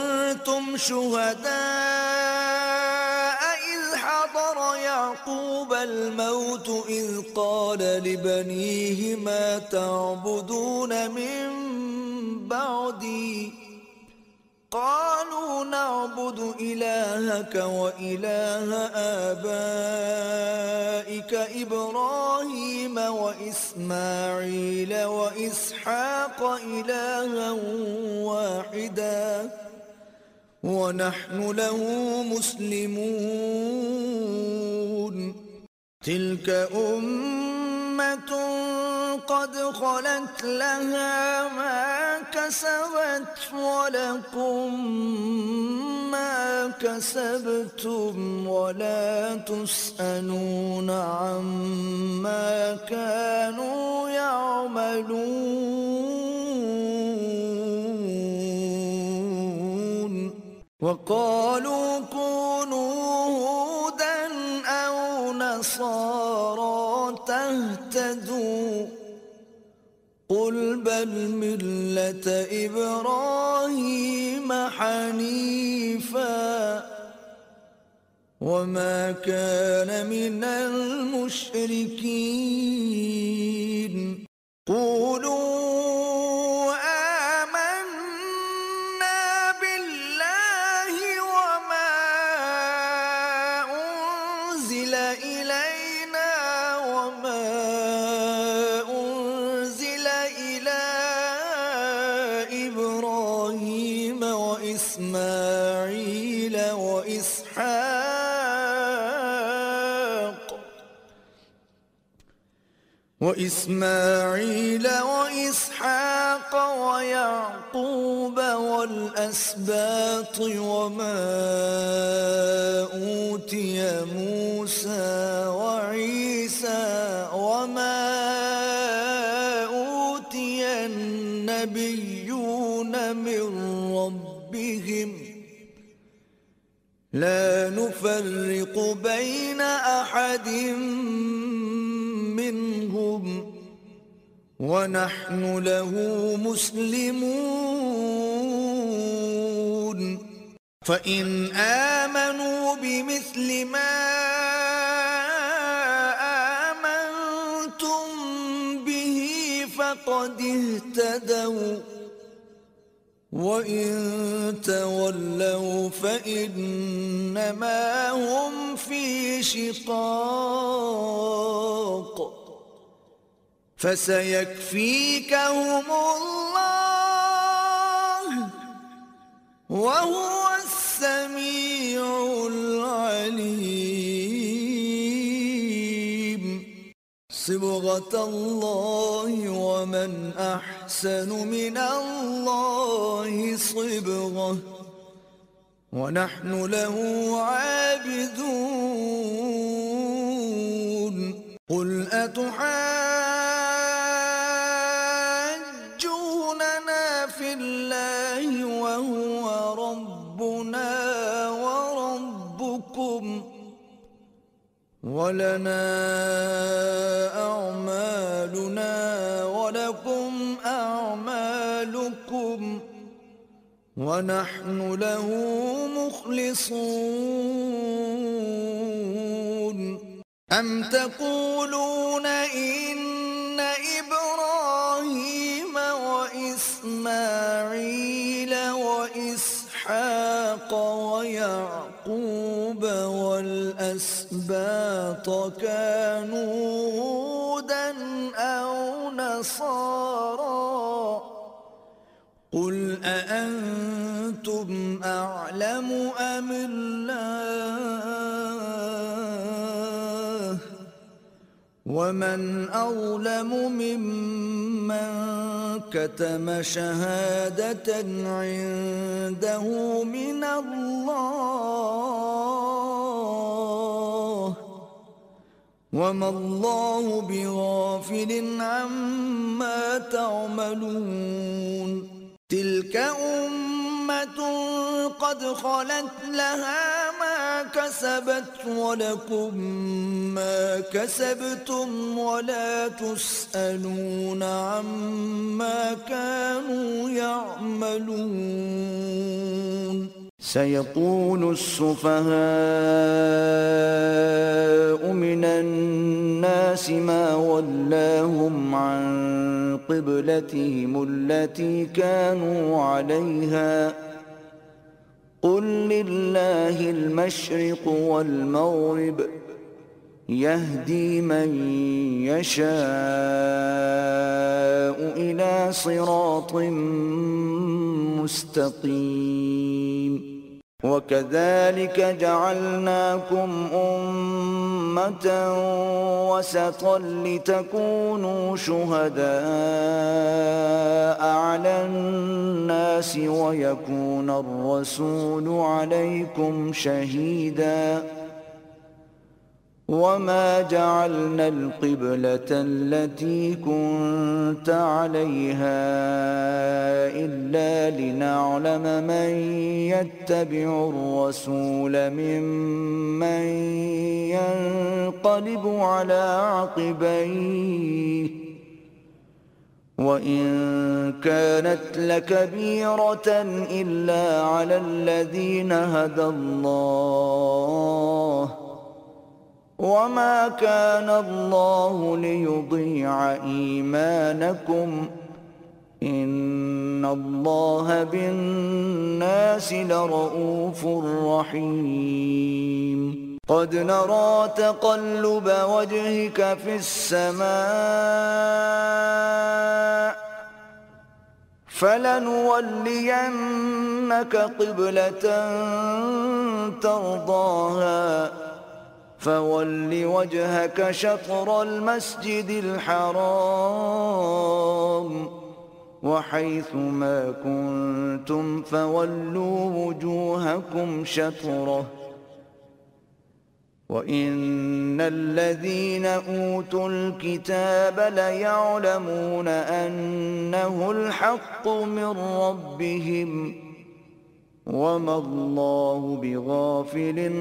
كنتم شهداء إذ حضر يعقوب الموت إذ قال لبنيه ما تعبدون من بعدي قالوا نعبد إلهك وإله آبائك إبراهيم وإسماعيل وإسحاق إلها واحدا ونحن له مسلمون تلك أمة قد خلت لها ما كسبت ولكم ما كسبتم ولا تسألون عما كانوا يعملون وقالوا كونوا هودا أو نصارى تهتدوا قل بل ملة إبراهيم حنيفا وما كان من المشركين قولوا آمنا بالله وما أنزل إلينا وما أنزل إلى إبراهيم وإسماعيل وإسحاق ويعقوب والأسباط وما أوتي موسى وعيسى وما أوتي النبيون من ربهم لا نفرق بين أحد منهم ونحن له مسلمون فإن آمنوا بمثل ما آمنتم به فقد اهتدوا وإن تولوا فإنما هم في شقاق فسيكفيكهم الله وهو السميع العليم صبغة الله ومن أحسن من الله صبغة ونحن له عابدون قل أتحاجوننا في الله وهو ربنا وربكم ولنا أعمالنا ولكم أعمالكم ونحن له مخلصون أم تقولون إن إبراهيم وإسماعيل وإسحاق ويعقوب والأسباط كانوا هودا أو نصارى قل أأنتم أعلم أم الله ومن أظلم ممن كتم شهادة عنده من الله وما الله بغافل عما تعملون تلك أمة قد خلت لها ما كسبت ولكم ما كسبتم ولا تسألون عما كانوا يعملون سيقول السفهاء من الناس ما ولاهم عن قبلتهم التي كانوا عليها قل لله المشرق والمغرب يهدي من يشاء إلى صراط مستقيم وكذلك جعلناكم أمة وسطا لتكونوا شهداء على الناس ويكون الرسول عليكم شهيدا وما جعلنا القبلة التي كنت عليها إلا لنعلم من يتبع الرسول ممن ينقلب على عقبيه وإن كانت لكبيرة إلا على الذين هدى الله وما كان الله ليضيع إيمانكم إن الله بالناس لرءوف رحيم قد نرى تقلب وجهك في السماء فلنولينك قبلة ترضاها فول وجهك شطر المسجد الحرام وحيث ما كنتم فولوا وجوهكم شطره وإن الذين أوتوا الكتاب ليعلمون أنه الحق من ربهم وما الله بغافل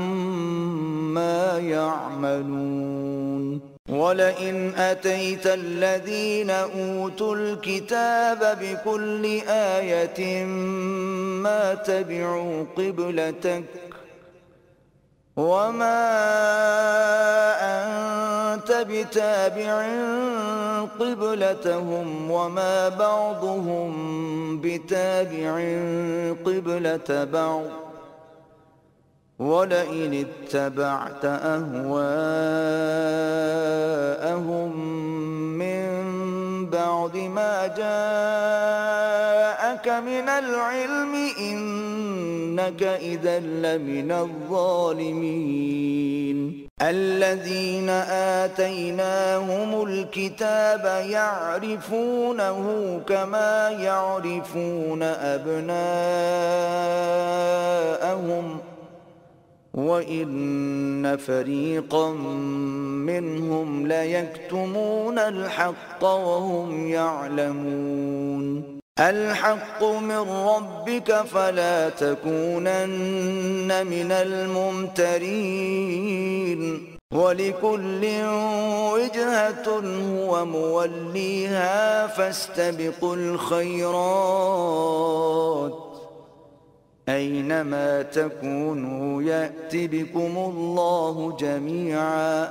عما يعملون ولئن أتيت الذين أوتوا الكتاب بكل آية ما تبعوا قبلتك وما أنت بتابع قبلتهم وما بعضهم بتابع قبلة بعض ولئن اتبعت أهواءهم من بعد ما جاءك من العلم إنك إذا لمن الظالمين الذين آتيناهم الكتاب يعرفونه كما يعرفون أبناءهم وإن فريقا منهم ليكتمون الحق وهم يعلمون الحق من ربك فلا تكونن من الممترين ولكل وجهة هو موليها فاستبقوا الخيرات أينما تكونوا يأت بكم الله جميعا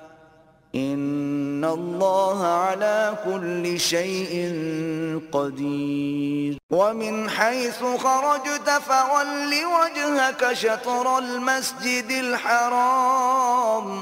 إن الله على كل شيء قدير ومن حيث خرجت فول وجهك شطر المسجد الحرام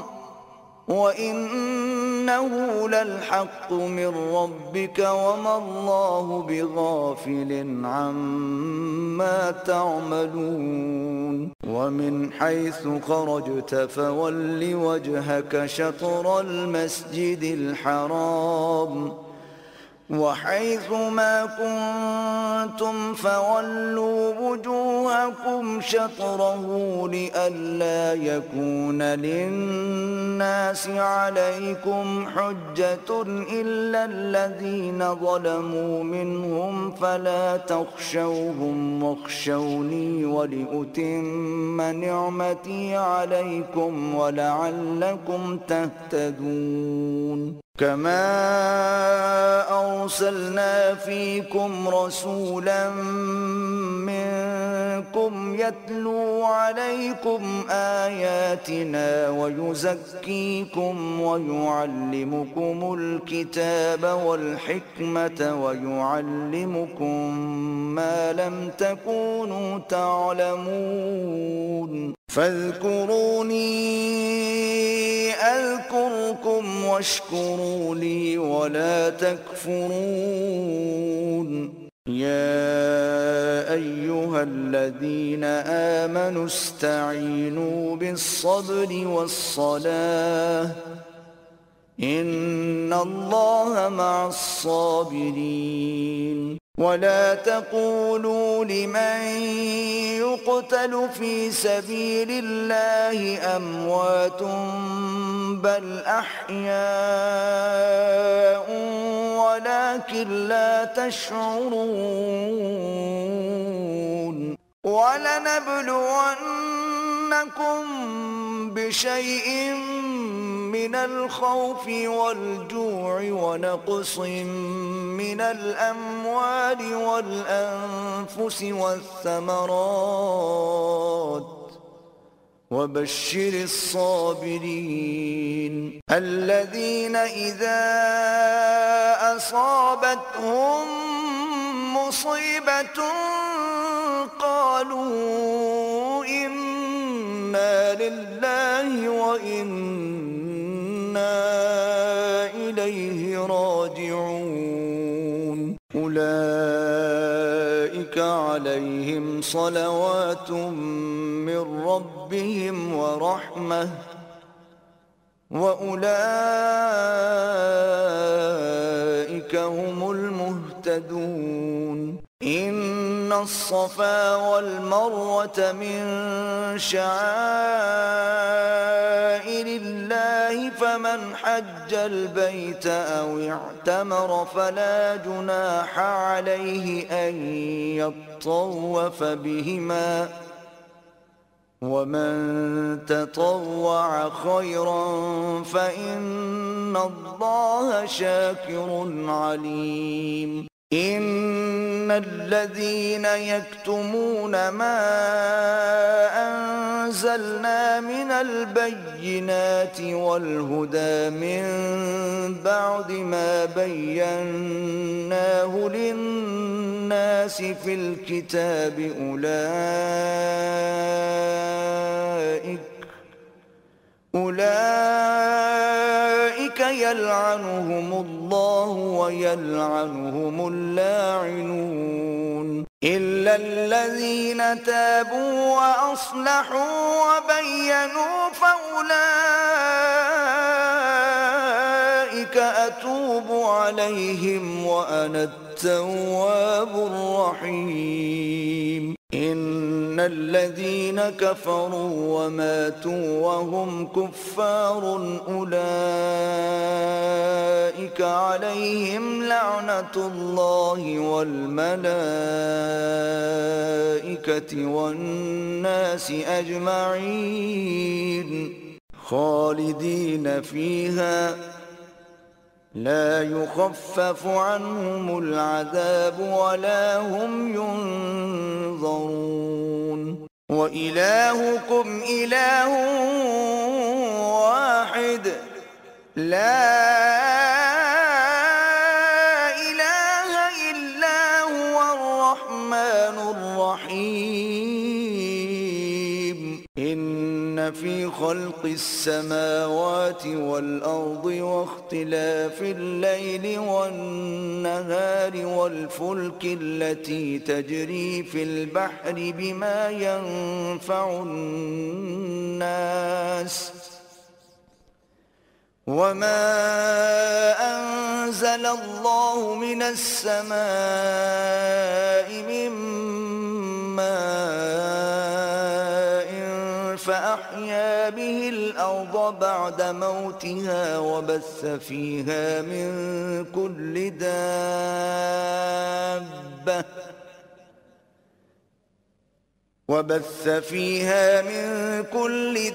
وإنه للحق من ربك وما الله بغافل عما تعملون ومن حيث خرجت فول وجهك شطر المسجد الحرام وحيث ما كنتم فولوا وجوهكم شطره لئلا يكون للناس عليكم حجة إلا الذين ظلموا منهم فلا تخشوهم واخشوني ولأتم نعمتي عليكم ولعلكم تهتدون كما أرسلنا فيكم رسولا منكم يتلو عليكم آياتنا ويزكيكم ويعلمكم الكتاب والحكمة ويعلمكم ما لم تكونوا تعلمون فاذكروني أذكركم واشكروا لي ولا تكفرون يا أيها الذين آمنوا استعينوا بالصبر والصلاة إن الله مع الصابرين ولا تقولوا لمن يقتل في سبيل الله أموات بل أحياء ولكن لا تشعرون ولنبلونكم بشيء من الخوف والجوع ونقص من الأموال والأنفس والثمرات وبشر الصابرين الذين إذا أصابتهم مصيبة قالوا إنا لله وإنا إليه راجعون أولئك عليهم صلوات من ربهم ورحمة وأولئك هم المهتدون إن الصفا والمروة من شعائر الله فمن حج البيت أو اعتمر فلا جناح عليه أن يطوف بهما ومن تطوع خيرا فإن الله شاكر عليم إن الذين يكتمون ما أنزلنا من البينات والهدى من بعد ما بيناه للناس في الكتاب أولئك يلعنهم الله ويلعنهم اللاعنون إلا الذين تابوا وأصلحوا وبينوا فأولئك أتوب عليهم وأنا التواب الرحيم إن الذين كفروا وماتوا وهم كفار أولئك عليهم لعنة الله والملائكة والناس أجمعين خالدين فيها لا يخفف عنهم العذاب ولا هم ينظرون وإلهكم إله واحد لا إله إلا هو الرحمن الرحيم إن في خلق السماوات والأرض واختلاف الليل والنهار والفلك التي تجري في البحر بما ينفع الناس وما أنزل الله من السماء من ماء فأحيا به الأرض بعد موتها وبث فيها من كل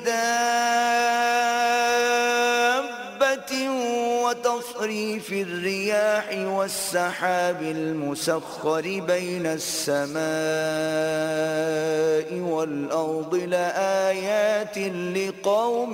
دابة وتصريف الرياح والسحاب المسخر بين السماء والأرض لآيات لقوم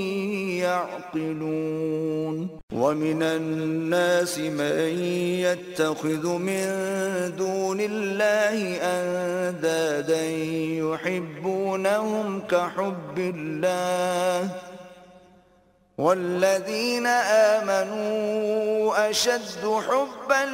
يعقلون ومن الناس من يتخذ من دون الله أندادا يحبونهم كحب الله والذين آمنوا أشد حبا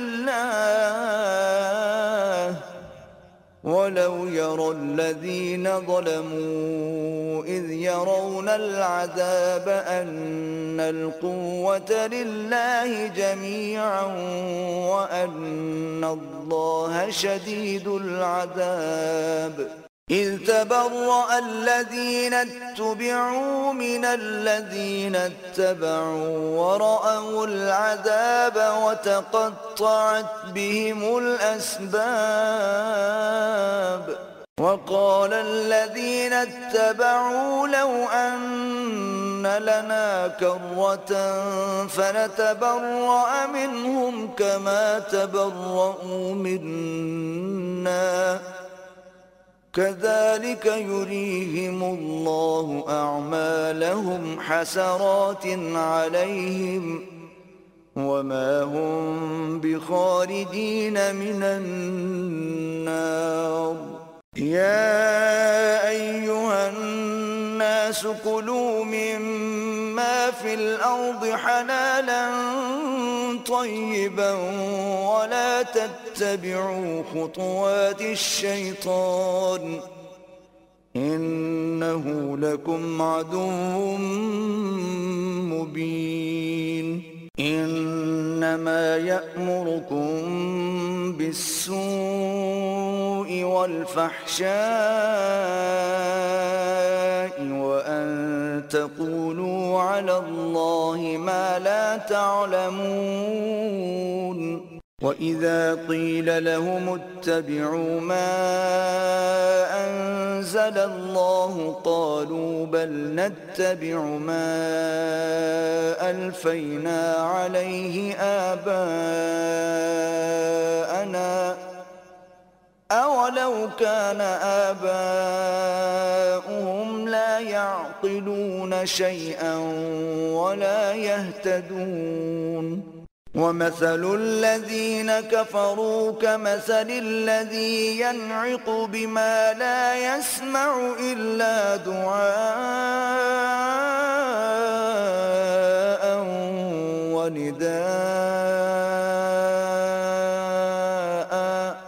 لله ولو يرى الذين ظلموا إذ يرون العذاب أن القوة لله جميعا وأن الله شديد العذاب إذ تبرأ الذين اتبعوا من الذين اتبعوا ورأوا العذاب وتقطعت بهم الأسباب وقال الذين اتبعوا لو أن لنا كرة فنتبرأ منهم كما تبرؤوا منا كذلك يريهم الله أعمالهم حسرات عليهم وما هم بخارجين من النار يا أيها الناس كلوا مما في الأرض حلالا طيبا ولا تتبعوا خطوات الشيطان إنه لكم عدو مبين إنما يأمركم بالسوء والفحشاء وأن تقولوا على الله ما لا تعلمون وإذا قيل لهم اتبعوا ما أنزل الله قالوا بل نتبع ما ألفينا عليه آباءنا أولو كان آباؤهم لا يعقلون شيئا ولا يهتدون ومثل الذين كفروا كمثل الذي ينعق بما لا يسمع إلا دعاء ونداء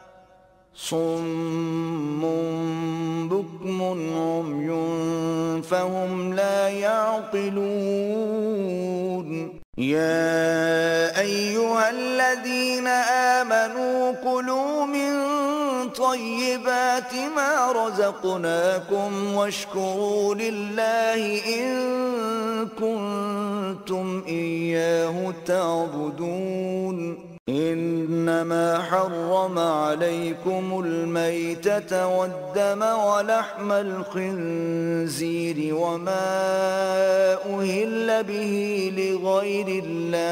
صم بكم عمي فهم لا يعقلون يا أيها الذين آمنوا كلوا من طيبات ما رزقناكم واشكروا لله إن كنتم إياه تعبدون إنما حرم عليكم الميتة والدم ولحم الخنزير وما أهل به لغير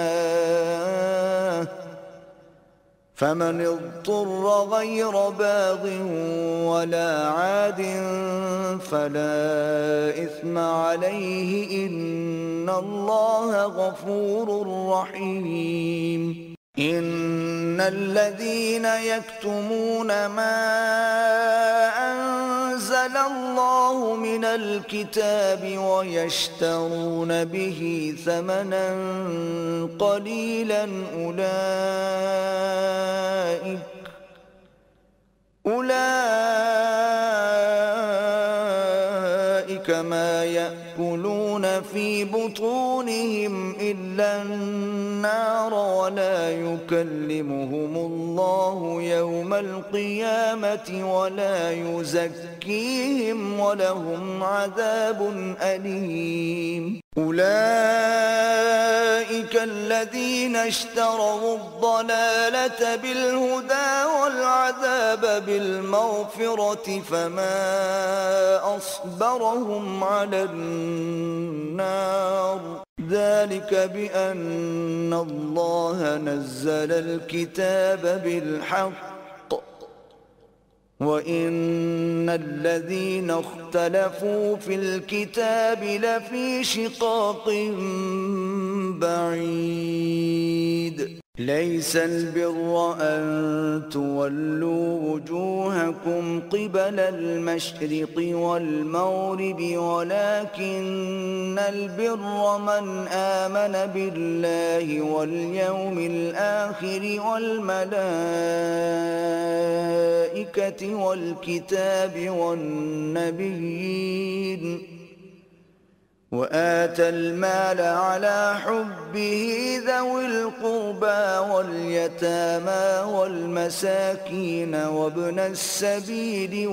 الله فمن اضطر غير باغ ولا عاد فلا إثم عليه إن الله غفور رحيم إن الذين يكتمون ما أنزل الله من الكتاب ويشترون به ثمنا قليلا أولئك ما يأكلون في بطونهم إلا النار ولا يكلمهم الله يوم القيامة ولا يزكيهم ولهم عذاب أليم أولئك الذين اشتروا الضلالة بالهدى والعذاب بالمغفرة فما أصبرهم على النار ذلك بأن الله نزل الكتاب بالحق وإن الذين اختلفوا في الكتاب لفي شقاق بعيد ليس البر أن تولوا وجوهكم قبل المشرق والمغرب ولكن البر من آمن بالله واليوم الآخر والملائكة والكتاب والنبيين وآتى المال على حبه ذوي القربى واليتامى والمساكين وابن السبيل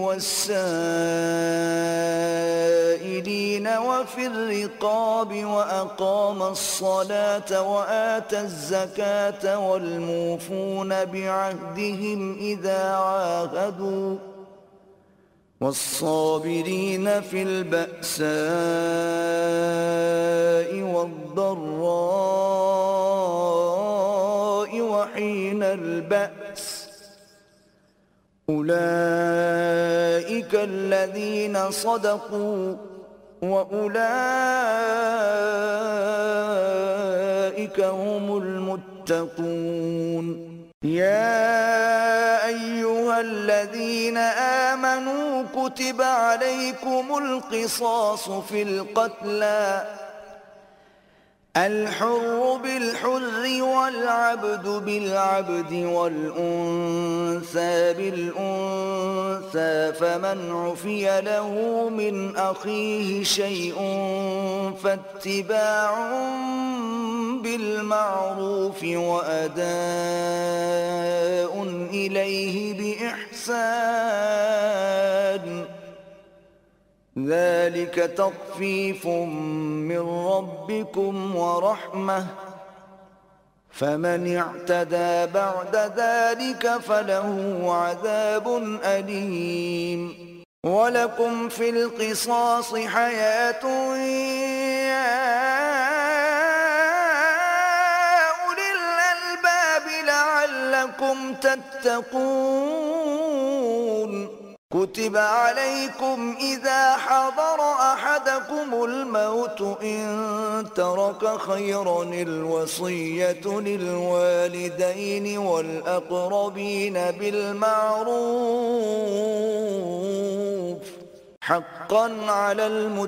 والسائلين وفي الرقاب وأقام الصلاة وآتى الزكاة والموفون بعهدهم إذا عاهدوا والصابرين في البأساء والضراء وحين البأس أولئك الذين صدقوا وأولئك هم المتقون يا أيها الذين آمنوا كتب عليكم القصاص في القتلى الحر بالحر والعبد بالعبد والأنثى بالأنثى فمن عفي له من أخيه شيء فاتباع بالمعروف وأداء إليه بإحسان ذلك تخفيف من ربكم ورحمة فمن اعتدى بعد ذلك فله عذاب أليم ولكم في القصاص حياة يا أولي الألباب لعلكم تتقون كتب عليكم إذا حضر أحدكم الموت إن ترك خيرا الوصية للوالدين والأقربين بالمعروف حقا على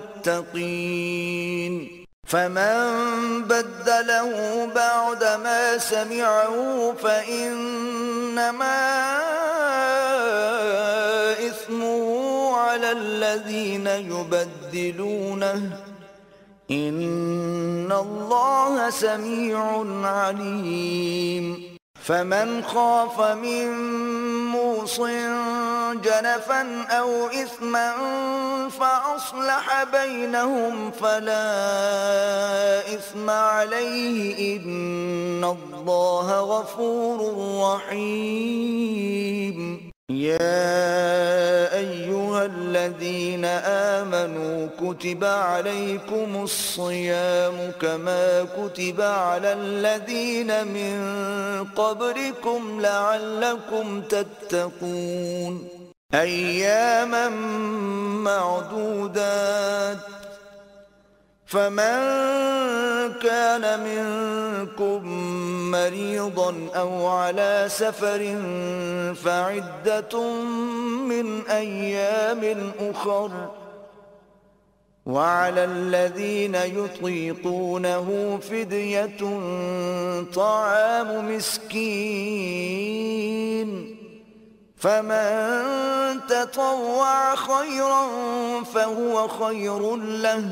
المتقين فمن بدله بعدما سمعه فإنما إثمه على الذين يبدلونه إن الله سميع عليم فمن خاف من موص جنفا أو إثما فأصلح بينهم فلا إثم عليه إن الله غفور رحيم يا أيها الذين آمنوا كتب عليكم الصيام كما كتب على الذين من قبلكم لعلكم تتقون أياما معدودات فمن كان منكم مريضا أو على سفر فعدة من أيام أخر وعلى الذين يطيقونه فدية طعام مسكين فمن تطوع خيرا فهو خير له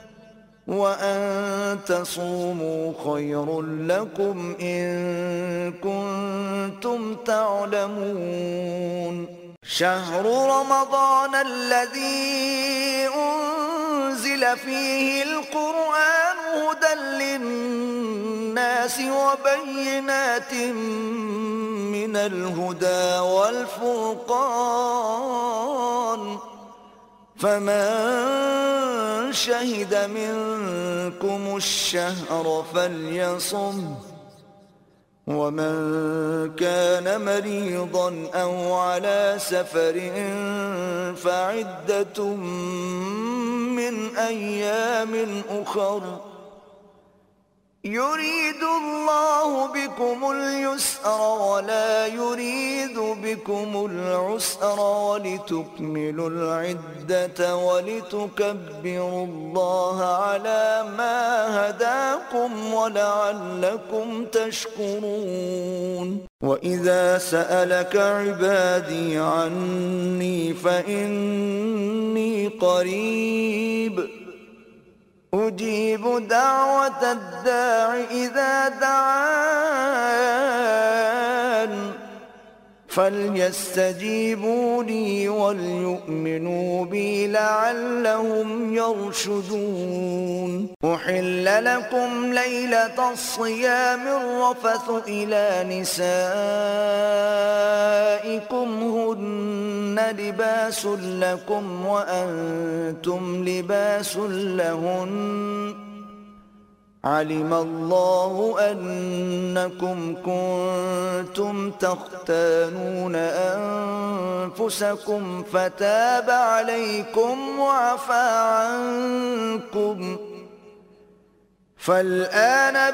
وأن تصوموا خير لكم إن كنتم تعلمون شهر رمضان الذي أنزل فيه القرآن هدى للناس وبينات من الهدى والفرقان فمن شهد منكم الشهر فليصمه ومن كان مريضا أو على سفر فعدة من أيام أخر يريد الله بكم اليسر ولا يريد بكم العسر ولتكملوا العدة ولتكبروا الله على ما هداكم ولعلكم تشكرون وإذا سألك عبادي عني فإني قريب أجيب دعوة الداع إذا دعان فليستجيبوا لي وليؤمنوا بي لعلهم يرشدون أحل لكم ليلة الصيام الرفث إلى نسائكم هن لباس لكم وأنتم لباس لهن علم الله أنكم كنتم تختانون أنفسكم فتاب عليكم وعفى عنكم فالآن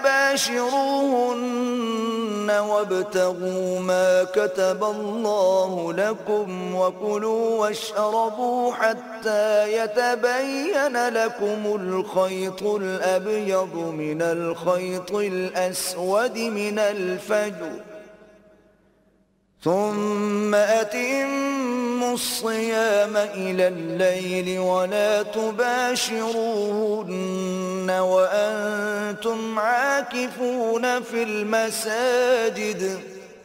باشروهن وابتغوا ما كتب الله لكم وكلوا واشربوا حتى يتبين لكم الخيط الأبيض من الخيط الأسود من الفجر ثم أتموا الصيام إلى الليل ولا تباشروهن وأنتم عاكفون في المساجد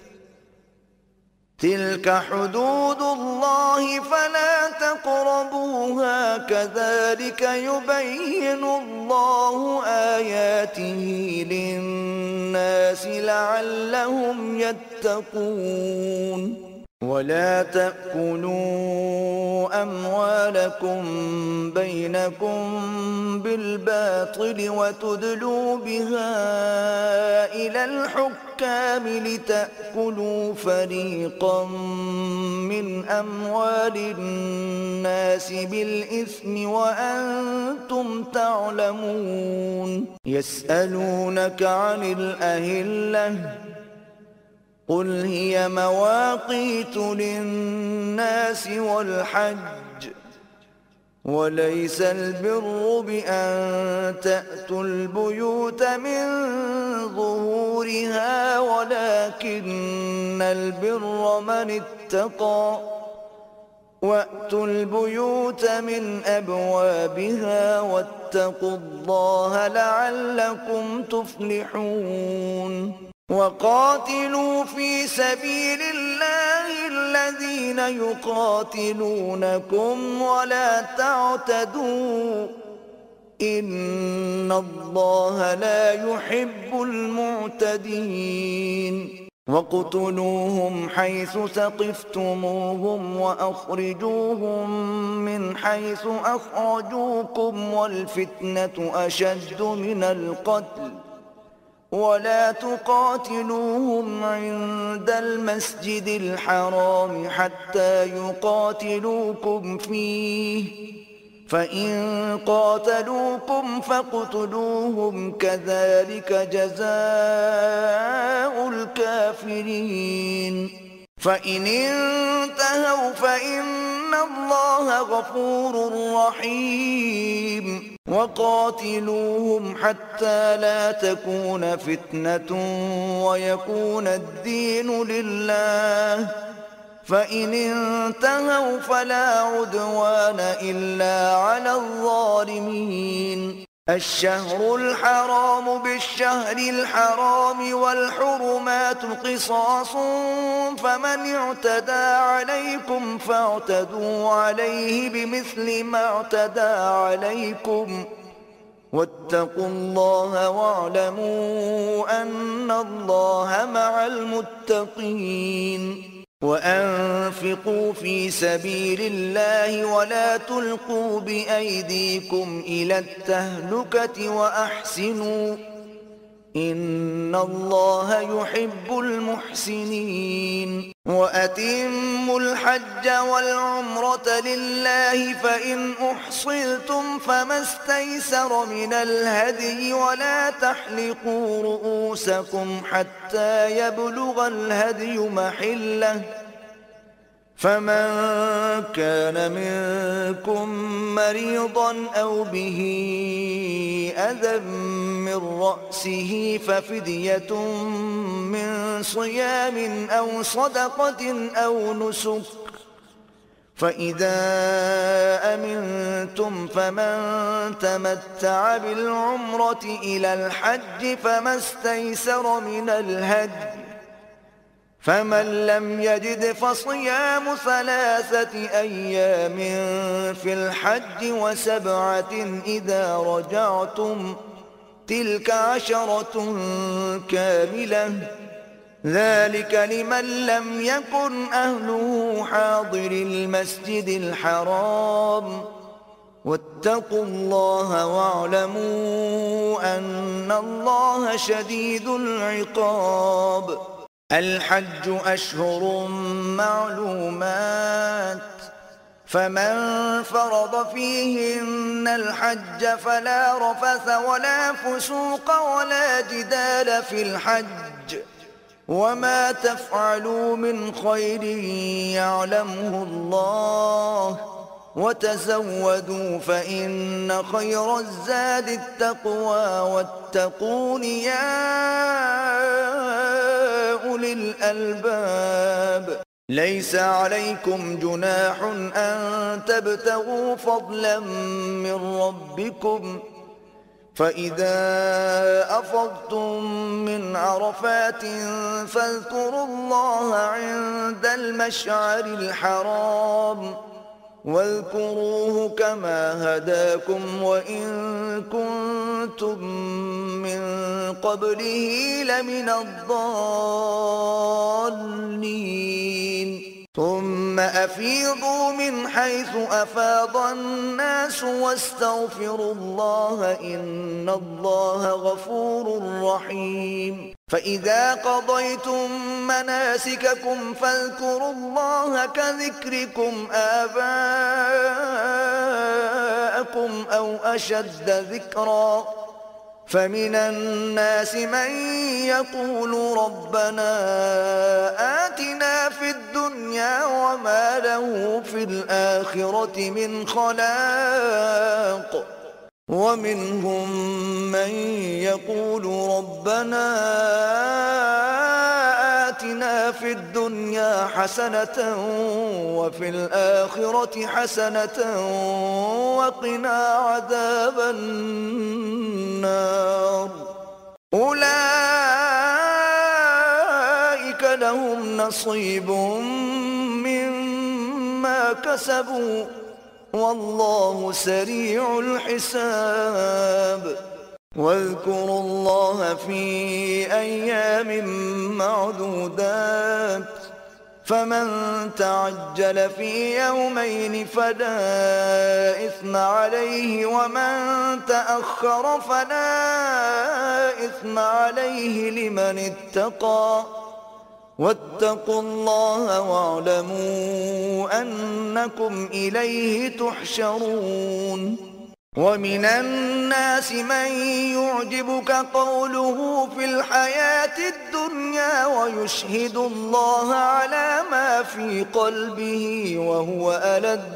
تلك حدود الله فلا تقربوها كذلك يبين الله آياته للناس لعلهم يتقون ولا تأكلوا أموالكم بينكم بالباطل وتدلوا بها إلى الحكام لتأكلوا فريقا من أموال الناس بالإثم وأنتم تعلمون يسألونك عن الأهلة قل هي مواقيت للناس والحج وليس البر بأن تأتوا البيوت من ظهورها ولكن البر من اتقى وأتوا البيوت من أبوابها واتقوا الله لعلكم تفلحون وقاتلوا في سبيل الله الذين يقاتلونكم ولا تعتدوا إن الله لا يحب المعتدين وَاقْتُلُوهُمْ حَيْثُ ثَقِفْتُمُوهُمْ وَأَخْرِجُوهُمْ مِنْ حَيْثُ أَخْرَجُوكُمْ وَالْفِتْنَةُ أَشَدُّ مِنَ الْقَتْلِ وَلَا تُقَاتِلُوهُمْ عِندَ الْمَسْجِدِ الْحَرَامِ حَتَّى يُقَاتِلُوكُمْ فِيهِ فَإِن قَاتَلُوكُمْ فَاقْتُلُوهُمْ كَذَلِكَ جَزَاءُ الْكَافِرِينَ فَإِنِ انتهوا فَإِنَّ اللَّهَ غَفُورٌ رَحِيمٌ وَقَاتِلُوهُمْ حَتَّى لَا تَكُونَ فِتْنَةٌ وَيَكُونَ الدِّينُ لِلَّهِ فَإِنِ انتهوا فَلَا عُدْوَانَ إِلَّا عَلَى الظَّالِمِينَ الشهر الحرام بالشهر الحرام والحرمات قصاص فمن اعتدى عليكم فاعتدوا عليه بمثل ما اعتدى عليكم واتقوا الله واعلموا أن الله مع المتقين وأنفقوا في سبيل الله ولا تلقوا بأيديكم إلى التهلكة وأحسنوا إن الله يحب المحسنين وأتموا الحج والعمرة لله فإن أحصرتم فما استيسر من الهدي ولا تحلقوا رؤوسكم حتى يبلغ الهدي محله فمن كان منكم مريضا أو به أذى من رأسه ففدية من صيام أو صدقة أو نسك فإذا أمنتم فمن تمتع بالعمرة إلى الحج فما استيسر من الهدي فمن لم يجد فصيام 3 أيام في الحج و7 إذا رجعتم تلك 10 كاملة ذلك لمن لم يكن أهله حاضر المسجد الحرام واتقوا الله واعلموا أن الله شديد العقاب الحج أشهر معلومات فمن فرض فيهن الحج فلا رفث ولا فسوق ولا جدال في الحج وما تفعلوا من خير يعلمه الله وتزودوا فإن خير الزاد التقوى واتقون يا أولي الألباب ليس عليكم جناح أن تبتغوا فضلا من ربكم فإذا أفضتم من عرفات فاذكروا الله عند المشعر الحرام واذكروه كما هداكم وإن كنتم من قبله لمن الضالين ثم أفيضوا من حيث أفاض الناس واستغفروا الله إن الله غفور رحيم فإذا قضيتم مناسككم فاذكروا الله كذكركم آباءكم أو أشد ذكرا فمن الناس من يقول ربنا آتنا في الدنيا وما له في الآخرة من خلاق ومنهم من يقول ربنا آتنا في الدنيا حسنة وفي الآخرة حسنة وقنا عذاب النار أولئك لهم نصيب مما كسبوا والله سريع الحساب واذكروا الله في أيام معدودات فمن تعجل في يومين فلا إثم عليه ومن تأخر فلا إثم عليه لمن اتقى واتقوا الله واعلموا أنكم إليه تحشرون ومن الناس من يعجبك قوله في الحياة الدنيا ويشهد الله على ما في قلبه وهو ألد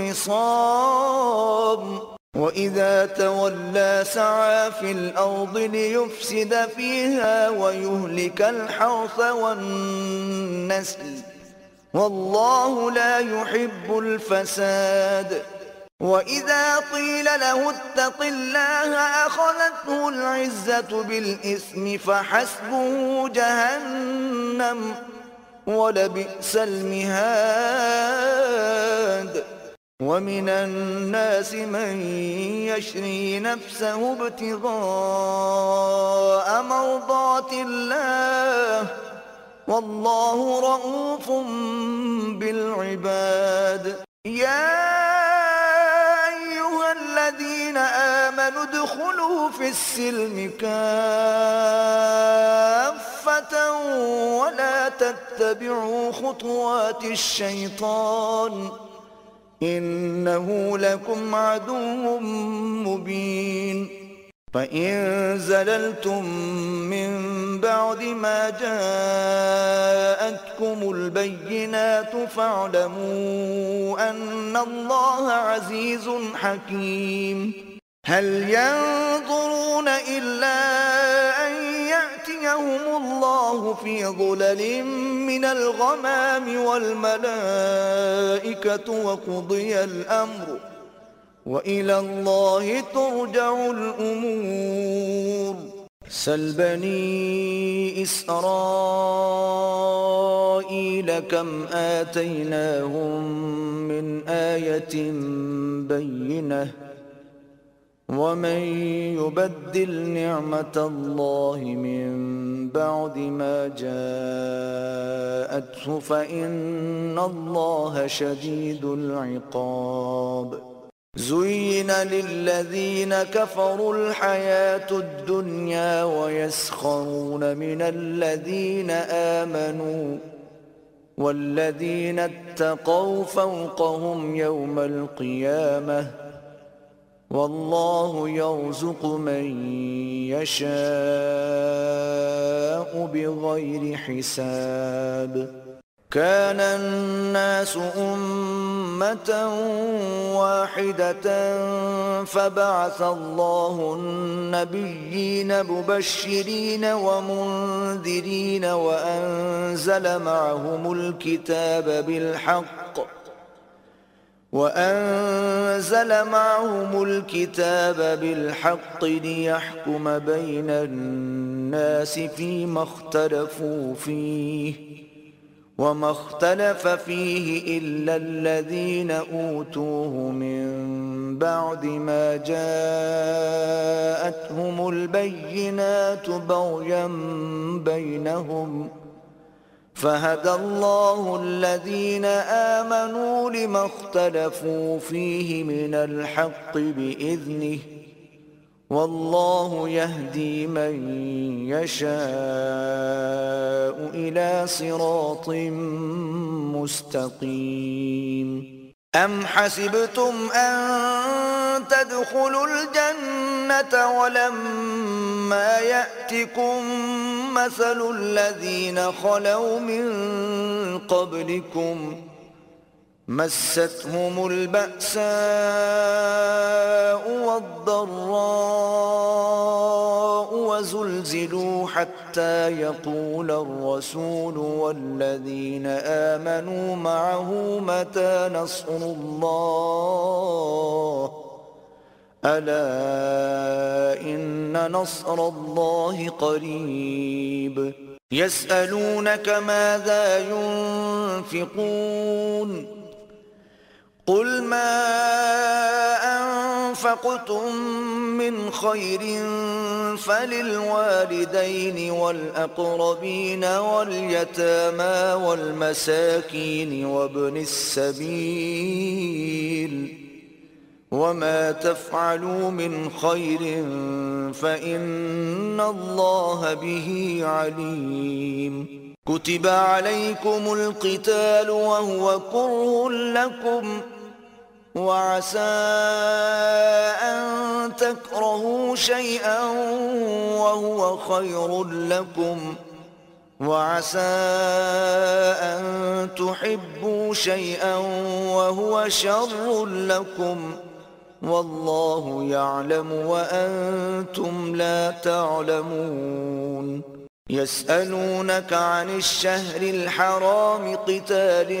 الخصام وإذا تولى سعى في الأرض ليفسد فيها ويهلك الحرث والنسل والله لا يحب الفساد وإذا قيل له اتق الله أخذته العزة بالإثم فحسبه جهنم ولبئس المهاد ومن الناس من يشري نفسه ابتغاء مرضات الله والله رؤوف بالعباد يا أيها الذين آمنوا ادخلوا في السلم كافة ولا تتبعوا خطوات الشيطان إنه لكم عدو مبين فإن زللتم من بعد ما جاءتكم البينات فاعلموا أن الله عزيز حكيم هل ينظرون إلا أن يأتيهم الله في ظلل من الغمام والملائكة وقضي الأمر وإلى الله ترجع الأمور سل بني إسرائيل كم آتيناهم من آية بينة ومن يبدل نعمة الله من بعد ما جاءته فإن الله شديد العقاب زين للذين كفروا الحياة الدنيا ويسخرون من الذين آمنوا والذين اتقوا فوقهم يوم القيامة والله يرزق من يشاء بغير حساب كان الناس أمة واحدة فبعث الله النبيين مبشرين ومنذرين وأنزل معهم الكتاب بالحق ليحكم بين الناس فيما اختلفوا فيه وما اختلف فيه إلا الذين أوتوه من بعد ما جاءتهم البينات بغيا بينهم فهدى الله الذين آمنوا لما اختلفوا فيه من الحق بإذنه والله يهدي من يشاء إلى صراط مستقيم أم حسبتم أن تدخلوا الجنة ولما يأتكم مثل الذين خلوا من قبلكم مستهم البأساء والضراء وزلزلوا حتى يقول الرسول والذين آمنوا معه متى نصر الله ألا إن نصر الله قريب يسألونك ماذا ينفقون قل ما أنفقتم من خير فللوالدين والأقربين واليتامى والمساكين وابن السبيل وما تفعلوا من خير فإن الله به عليم كتب عليكم القتال وهو كره لكم وعسى أن تكرهوا شيئا وهو خير لكم وعسى أن تحبوا شيئا وهو شر لكم والله يعلم وأنتم لا تعلمون يسألونك عن الشهر الحرام قتال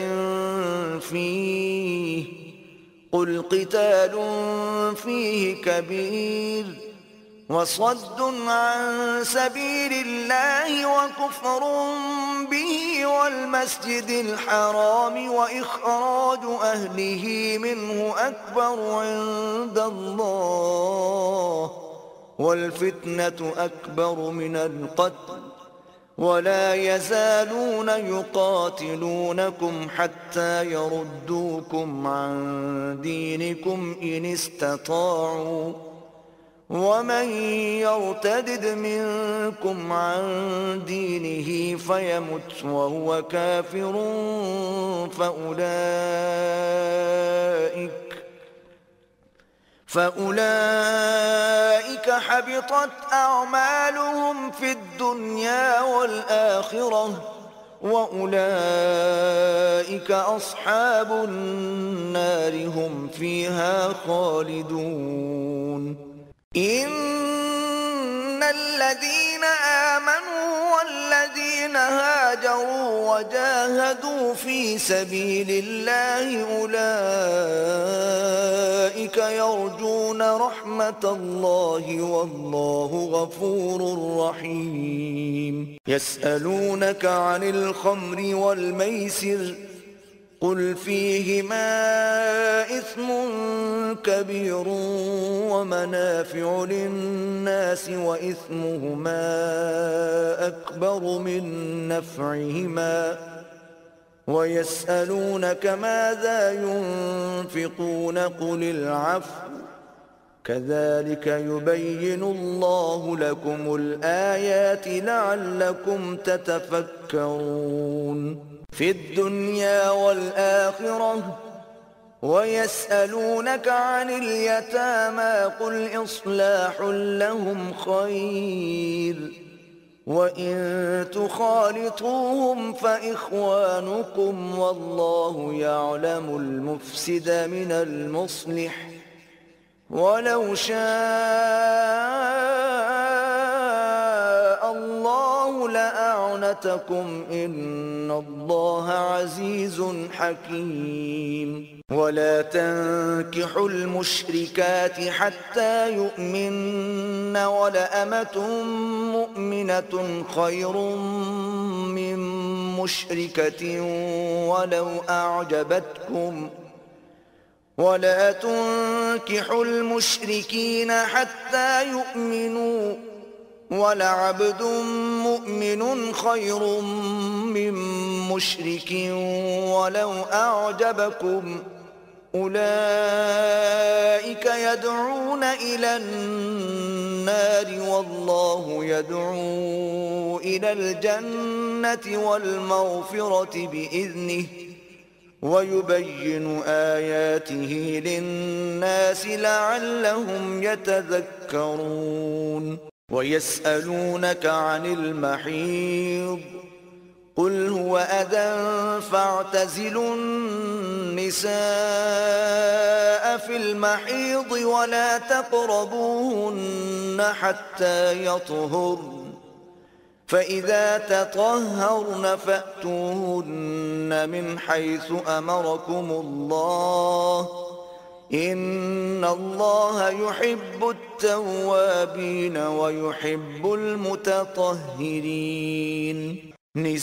فيه قل قتال فيه كبير وصد عن سبيل الله وكفر به والمسجد الحرام وإخراج أهله منه أكبر عند الله والفتنة أكبر من القتل ولا يزالون يقاتلونكم حتى يردوكم عن دينكم إن استطاعوا ومن يرتدد منكم عن دينه فيمت وهو كافر فأولئك حبطت أعمالهم في الدنيا والآخرة وأولئك أصحاب النار هم فيها خالدون إن الذين آمنوا والذين هاجروا وجاهدوا في سبيل الله أولئك يرجون رحمة الله والله غفور رحيم يسألونك عن الخمر والميسر قل فيهما إثم كبير ومنافع للناس وإثمهما أكبر من نفعهما ويسألونك ماذا ينفقون قل العفو كذلك يبين الله لكم الآيات لعلكم تتفكرون في الدنيا والآخرة ويسألونك عن اليتامى قل إصلاح لهم خير وإن تخالطوهم فإخوانكم والله يعلم المفسد من المصلح ولو شاء الله لأعنتكم إن الله عزيز حكيم ولا تنكحوا المشركات حتى يؤمن ولأمة مؤمنة خير من مشركة ولو أعجبتكم ولا تنكحوا المشركين حتى يؤمنوا ولعبد مؤمن خير من مشرك ولو أعجبكم أولئك يدعون إلى النار والله يدعو إلى الجنة والمغفرة بإذنه ويبين آياته للناس لعلهم يتذكرون ويسألونك عن المحيض قل هو أذى فاعتزلوا النساء في المحيض ولا تقربوهن حتى يطهرن فإذا تطهرن فأتوهن من حيث أمركم الله إن الله يحب التوابين ويحب المتطهرين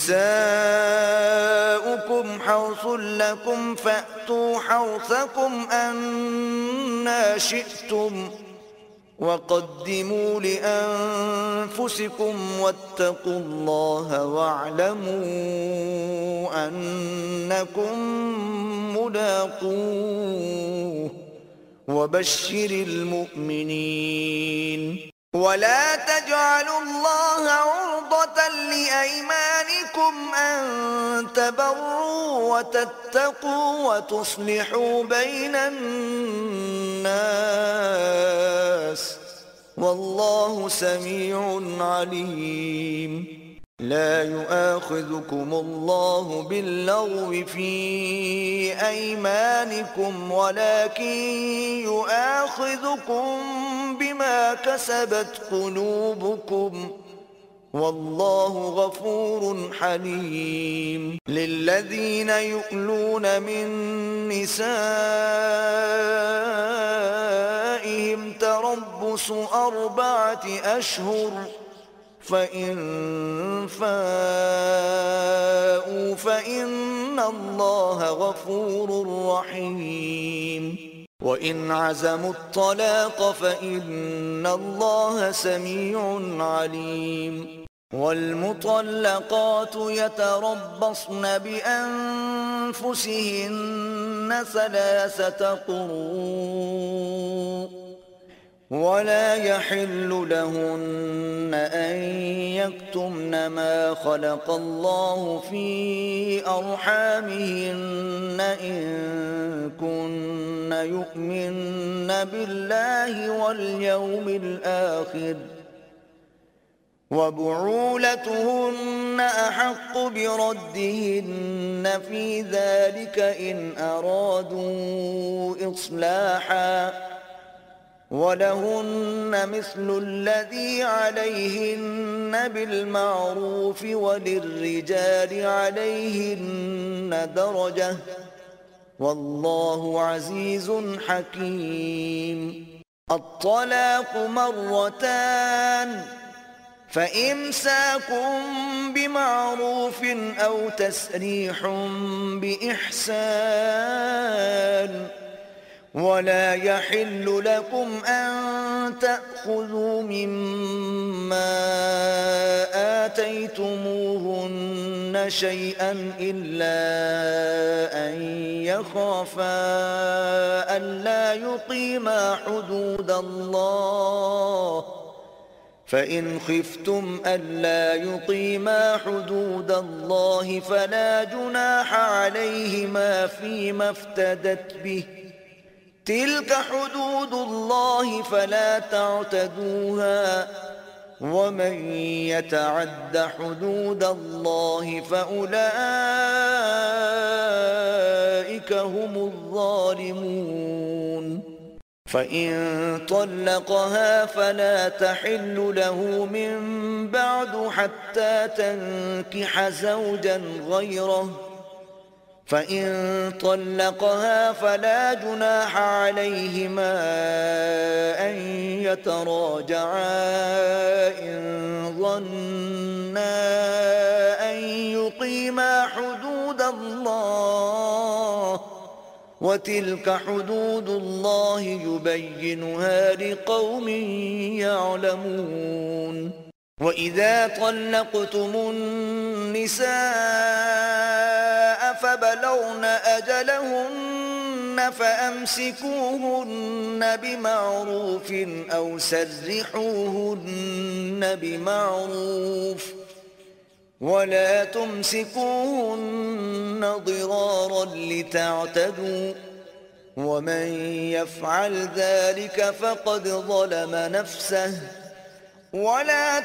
نساؤكم حرث لكم فأتوا حرثكم أنى شئتم وقدموا لأنفسكم واتقوا الله واعلموا أنكم ملاقوه وبشر المؤمنين ولا تجعلوا الله عرضة لأيمانكم أن تبروا وتتقوا وتصلحوا بين الناس والله سميع عليم لا يؤاخذكم الله باللغو في أيمانكم ولكن يؤاخذكم بما كسبت قلوبكم والله غفور حليم للذين يؤلون من نسائهم تربص 4 أشهر فإن فاءوا فإن الله غفور رحيم وإن عزموا الطلاق فإن الله سميع عليم والمطلقات يتربصن بأنفسهن 3 قروء ولا يحل لهن أن يكتمن ما خلق الله في أرحامهن إن كن يؤمن بالله واليوم الآخر وبعولتهن أحق بردهن في ذلك إن أرادوا إصلاحا ولهن مثل الذي عليهن بالمعروف وللرجال عليهن درجة والله عزيز حكيم. الطلاق مرتان فإمساك بمعروف أو تسريح بإحسان ولا يحل لكم أن تأخذوا مما آتيتموهن شيئا إلا أن يخافا ألا يقيما حدود الله فإن خفتم ألا يقيما حدود الله فلا جناح عليهما فيما افتدت به تلك حدود الله فلا تعتدوها ومن يتعد حدود الله فأولئك هم الظالمون. فإن طلقها فلا تحل له من بعد حتى تنكح زوجا غيره فإن طلقها فلا جناح عليهما أن يتراجعا إن ظنا أن يقيما حدود الله وتلك حدود الله يبينها لقوم يعلمون. وإذا طلقتم النساء فبلغن أجلهن فأمسكوهن بمعروف أو سرحوهن بمعروف ولا تمسكوهن ضرارا لتعتدوا ومن يفعل ذلك فقد ظلم نفسه ولا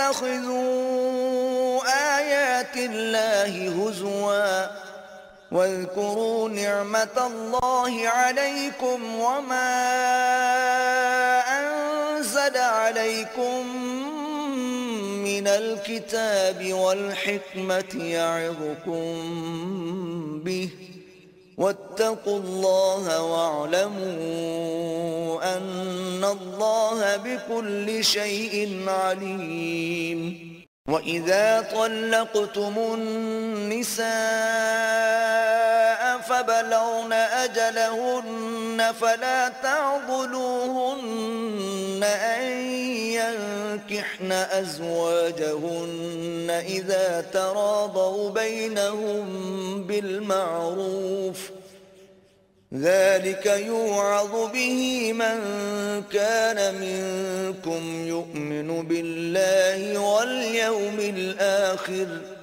تتخذوا آيات الله هزوا واذكروا نعمة الله عليكم وما أنزل عليكم من الكتاب والحكمة يعظكم به واتقوا الله واعلموا أن الله بكل شيء عليم. وإذا طلقتم النساء فبلغن أجلهن فلا تعضلوهن أن ينكحن أزواجهن إذا تراضوا بينهم بالمعروف ذلك يوعظ به من كان منكم يؤمن بالله واليوم الآخر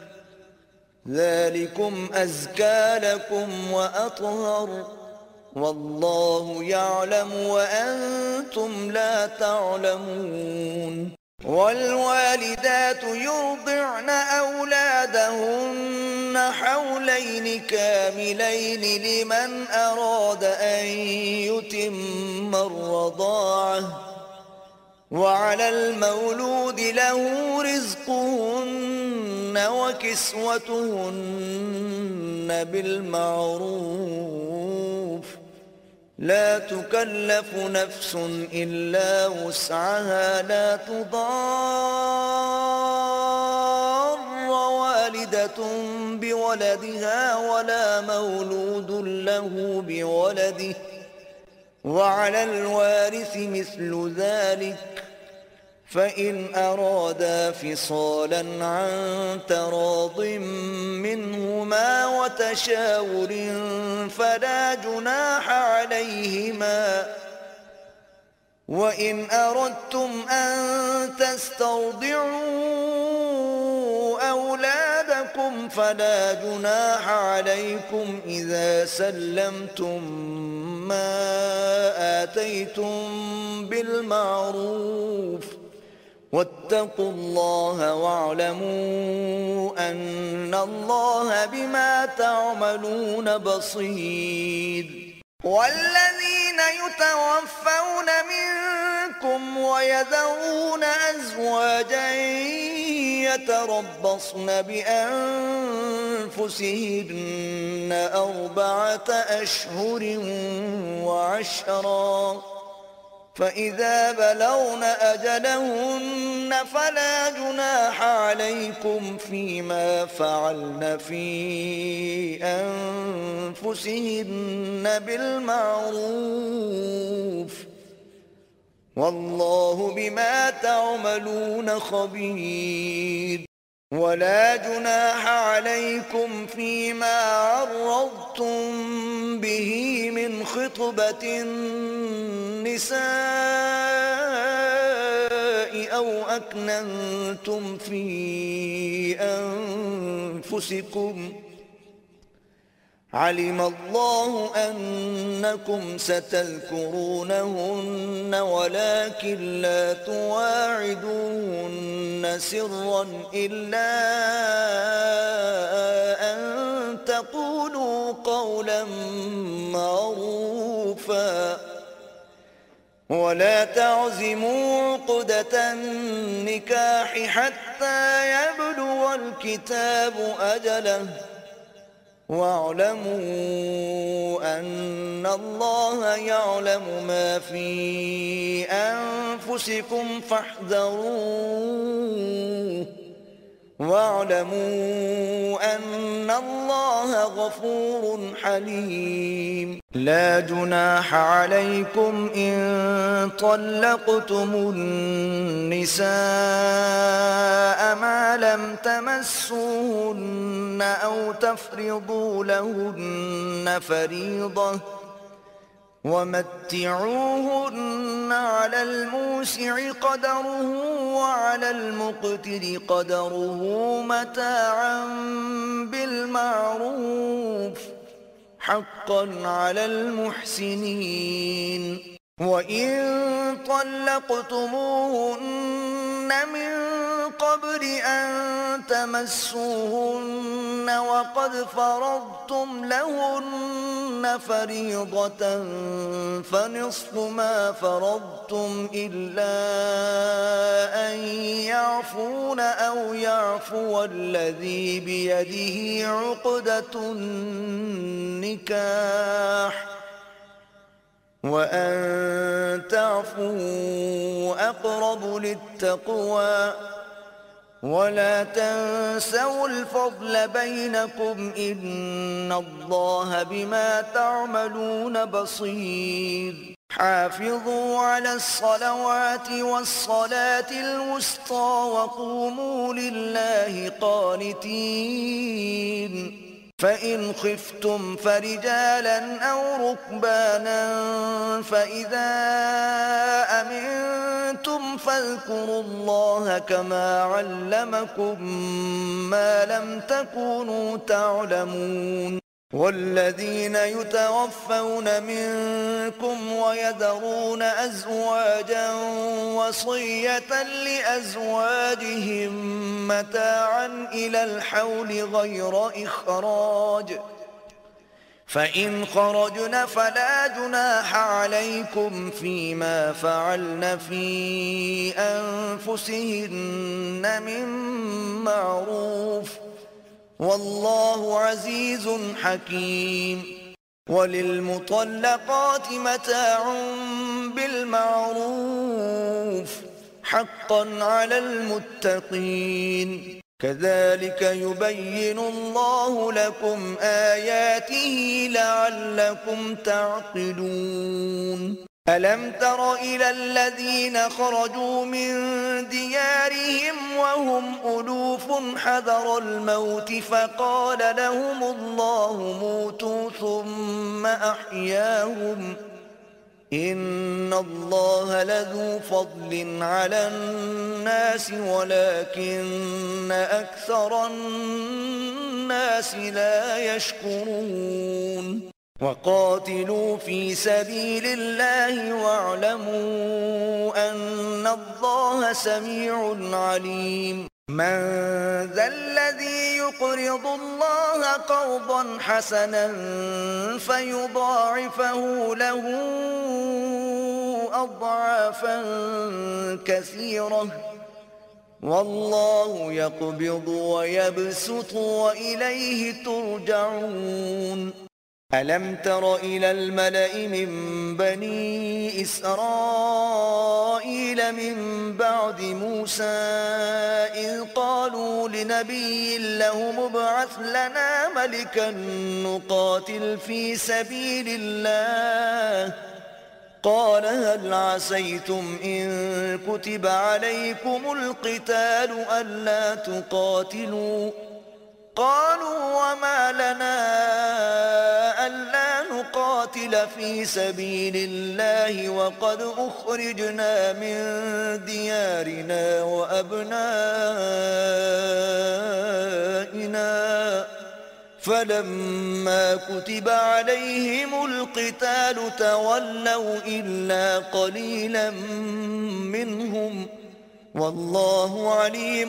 ذلكم أزكى لكم وأطهر والله يعلم وأنتم لا تعلمون. والوالدات يرضعن أولادهن حولين كاملين لمن أراد أن يتم الرضاعة وعلى المولود له رزقهن وكسوتهن بالمعروف لا تكلف نفس إلا وسعها لا تضار والدة بولدها ولا مولود له بولده وعلى الوارث مثل ذلك فإن أرادا فصالا عن تراض منهما وتشاور فلا جناح عليهما وإن أردتم أن تسترضعوا أولادكم فلا جناح عليكم إذا سلمتم ما آتيتم بالمعروف واتقوا الله واعلموا أن الله بما تعملون بصير. والذين يتوفون منكم ويذرون أزواجا يتربصن بأنفسهن 4 أشهر وعشرا فإذا بلغن أجلهن فلا جناح عليكم فيما فعلن في أنفسهن بالمعروف والله بما تعملون خبير. ولا جناح عليكم فيما عرضتم به من خطبة النساء أو أكننتم في أنفسكم علم الله أنكم ستذكرونهن ولكن لا تواعدوهن سرا إلا أن تقولوا قولا معروفا ولا تعزموا عقدة النكاح حتى يبلغ الكتاب أجله واعلموا أن الله يعلم ما في أنفسكم فاحذروه واعلموا أن الله غفور حليم. لا جناح عليكم إن طلقتم النساء ما لم تمسوهن أو تفرضوا لهن فريضة ومتعوهن على الموسع قدره وعلى المقتر قدره متاعا بالمعروف حقا على المحسنين. وإن طلقتموهن من قبل أن تمسوهن وقد فرضتم لهن فريضة فنصف ما فرضتم إلا أن يعفون أو يعفو الذي بيده عقدة النكاح وأن تعفوا أقرب للتقوى ولا تنسوا الفضل بينكم إن الله بما تعملون بصير. حافظوا على الصلوات والصلاة الوسطى وقوموا لله قانتين. فإن خفتم فرجالا أو ركبانا فإذا أمنتم فاذكروا الله كما علمكم ما لم تكونوا تعلمون. والذين يتوفون منكم ويذرون أزواجا وصية لأزواجهم متاعا إلى الحول غير إخراج فإن خرجن فلا جناح عليكم فيما فعلن في أنفسهن من معروف والله عزيز حكيم. وللمطلقات متاع بالمعروف حقا على المتقين. كذلك يبين الله لكم آياته لعلكم تعقلون. ألم تر إلى الذين خرجوا من ديارهم وهم ألوف حذر الموت فقال لهم الله موتوا ثم أحياهم إن الله لذو فضل على الناس ولكن أكثر الناس لا يشكرون وقاتلوا في سبيل الله واعلموا أن الله سميع عليم من ذا الذي يقرض الله قرضا حسنا فيضاعفه له أضعافا كثيرة والله يقبض ويبسط وإليه ترجعون ألم تر إلى الملأ من بني إسرائيل من بعد موسى إذ قالوا لنبي له ابعث لنا ملكا نقاتل في سبيل الله قال هل عسيتم إن كتب عليكم القتال ألا تقاتلوا قالوا وما لنا ألا نقاتل في سبيل الله وقد أخرجنا من ديارنا وأبنائنا فلما كتب عليهم القتال تولوا إلا قليلا منهم والله عليم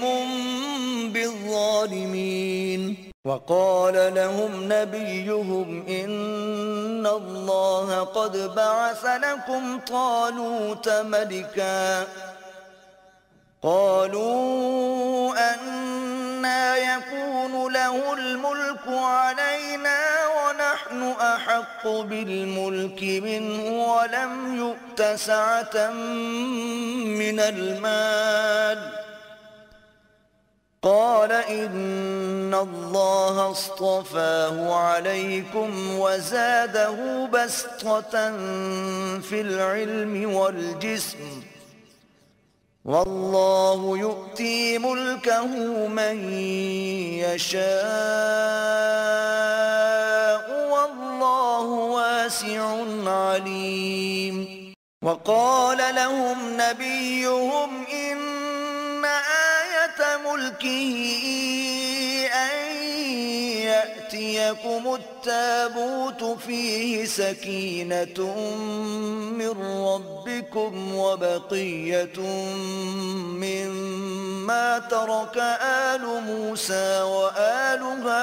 بالظالمين وقال لهم نبيهم إن الله قد بعث لكم طالوت ملكا قالوا أنى يكون له الملك علينا ونحن أحق بالملك منه ولم يؤت سعة من المال قال إن الله اصطفاه عليكم وزاده بسطة في العلم والجسم والله يؤتي ملكه من يشاء والله واسع عليم وقال لهم نبيهم إن آية ملكه أن يأتيكم التابوت فيه سكينة من ربكم وبقية مما ترك آل موسى وآل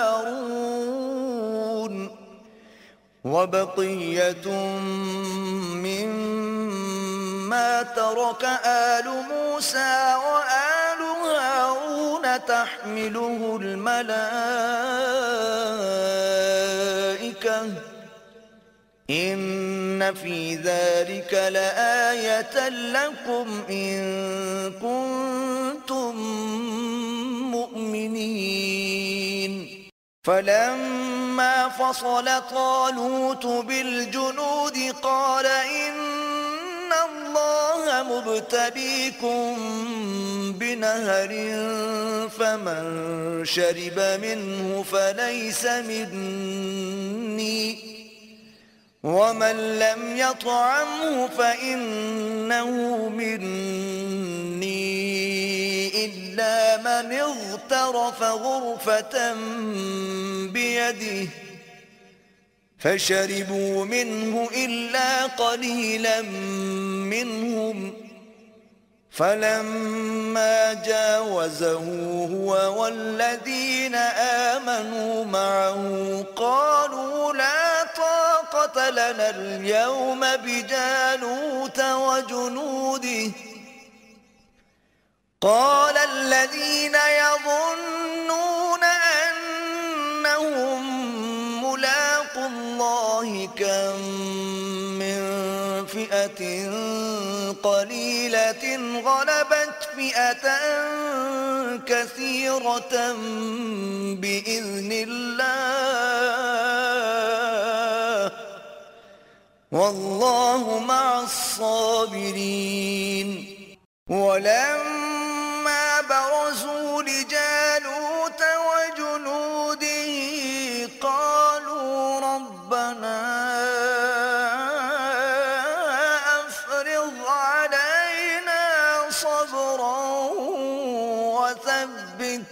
هارون تحمله الملائكة إن في ذلك لآية لكم إن كنتم مؤمنين فلما فصل طالوت بالجنود قال إن الله مبتليكم بنهر فمن شرب منه فليس مني ومن لم يطعمه فإنه مني إلا من اغترف غرفة بيده فشربوا منه إلا قليلا منهم فلما جاوزه هو والذين آمنوا معه قالوا لا طاقة لنا اليوم بجالوت وجنوده قال الذين يظنون أنهم ملاقوا الله كم من فئة قليلة غلبت فئة كثيرة بإذن الله والله مع الصابرين ولما برزوا لجالوت وجنوده قالوا ربنا أفرغ وثبت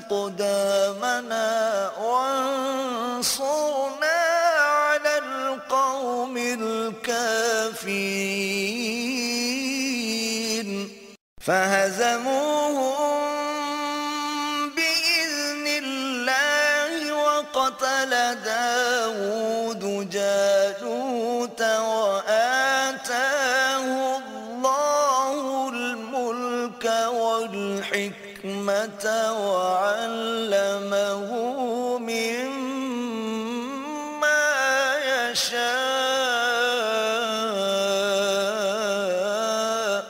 أقدامنا وانصرنا على القوم الكافرين فهزموهم بإذن الله وقتل داود جالوت وآتاه الله الملك والحكمة وعلمه مما يشاء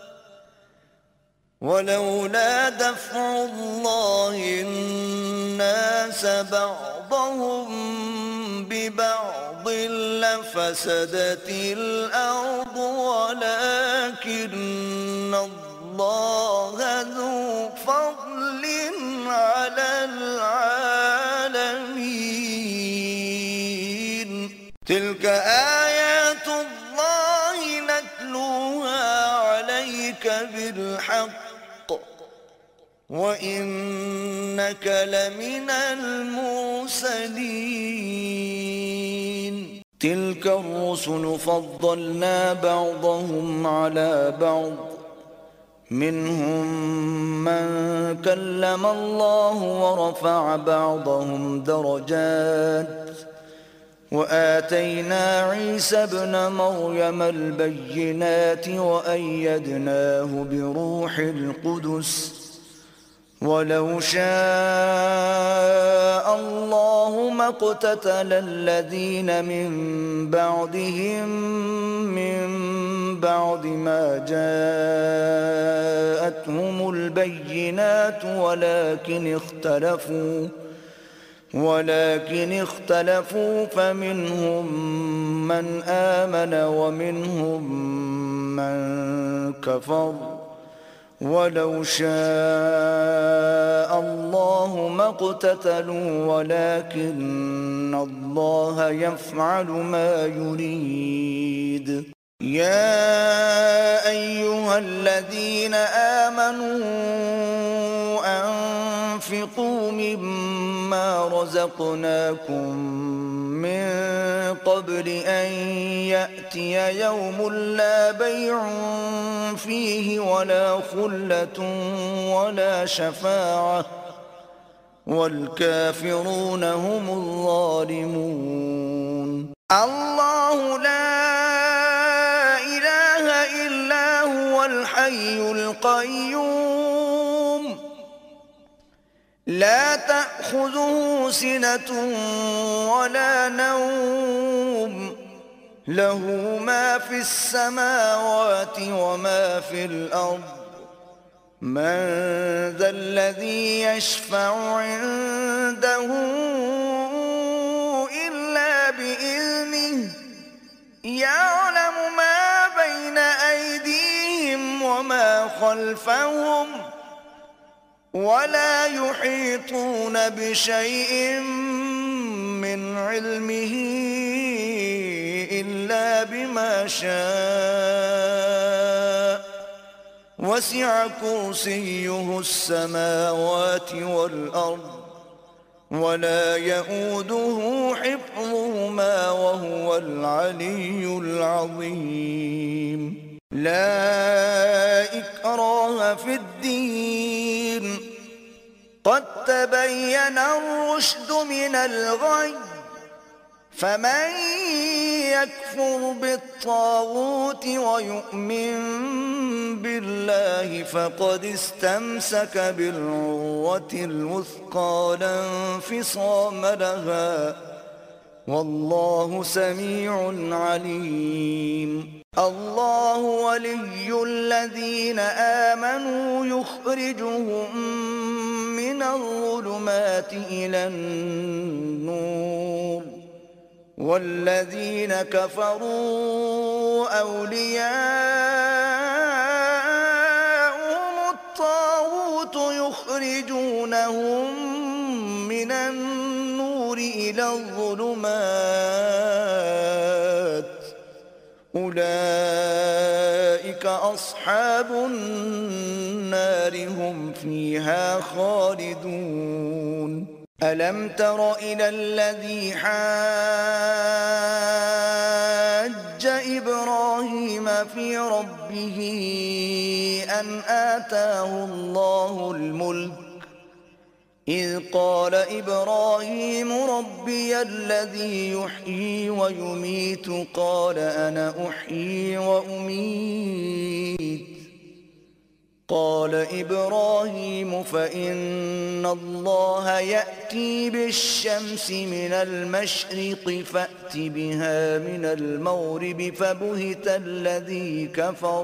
ولولا دفع الله الناس بعضهم ببعض لفسدت الأرض ولكن الله ذو فضل على العالمين تلك آيات الله نتلوها عليك بالحق وإنك لمن المرسلين تلك الرسل فضلنا بعضهم على بعض منهم من كلم الله ورفع بعضهم درجات وآتينا عيسى ابن مريم البينات وأيدناه بروح القدس ولو شاء الله ما اقتتل الذين من بعدهم من بعد ما جاءتهم البينات ولكن اختلفوا فمنهم من آمن ومنهم من كفر ولو شاء الله ما اقتتلوا ولكن الله يفعل ما يريد يا أيها الذين آمنوا أنفقوا مما رزقناكم من قبل أن يأتي يوم لا بيع فيه ولا خلة ولا شفاعة والكافرون هم الظالمون الله لا إله إلا هو الحي القيوم لا تأخذه سنة ولا نوم له ما في السماوات وما في الأرض من ذا الذي يشفع عنده إلا بإذنه يعلم ما بين أيديهم وما خلفهم ولا يحيطون بشيء من علمه إلا بما شاء وسع كرسيه السماوات والأرض ولا يئوده حفظهما وهو العلي العظيم لا إكراه في الدين قد تبين الرشد من الغي فمن يكفر بالطاغوت ويؤمن بالله فقد استمسك بالعروة الوثقى لا انفصام لها والله سميع عليم الله ولي الذين آمنوا يخرجهم من الظلمات إلى النور والذين كفروا أولياءهم الطاغوت يخرجونهم من النور إلى الظلمات أولئك أولئك أصحاب النار هم فيها خالدون ألم تر إلى الذي حاج إبراهيم في ربه أن آتاه الله الملك إذ قال إبراهيم ربي الذي يحيي ويميت قال أنا أحيي وأميت قال إبراهيم فإن الله يأتي بالشمس من المشرق فأت بها من المغرب فبهت الذي كفر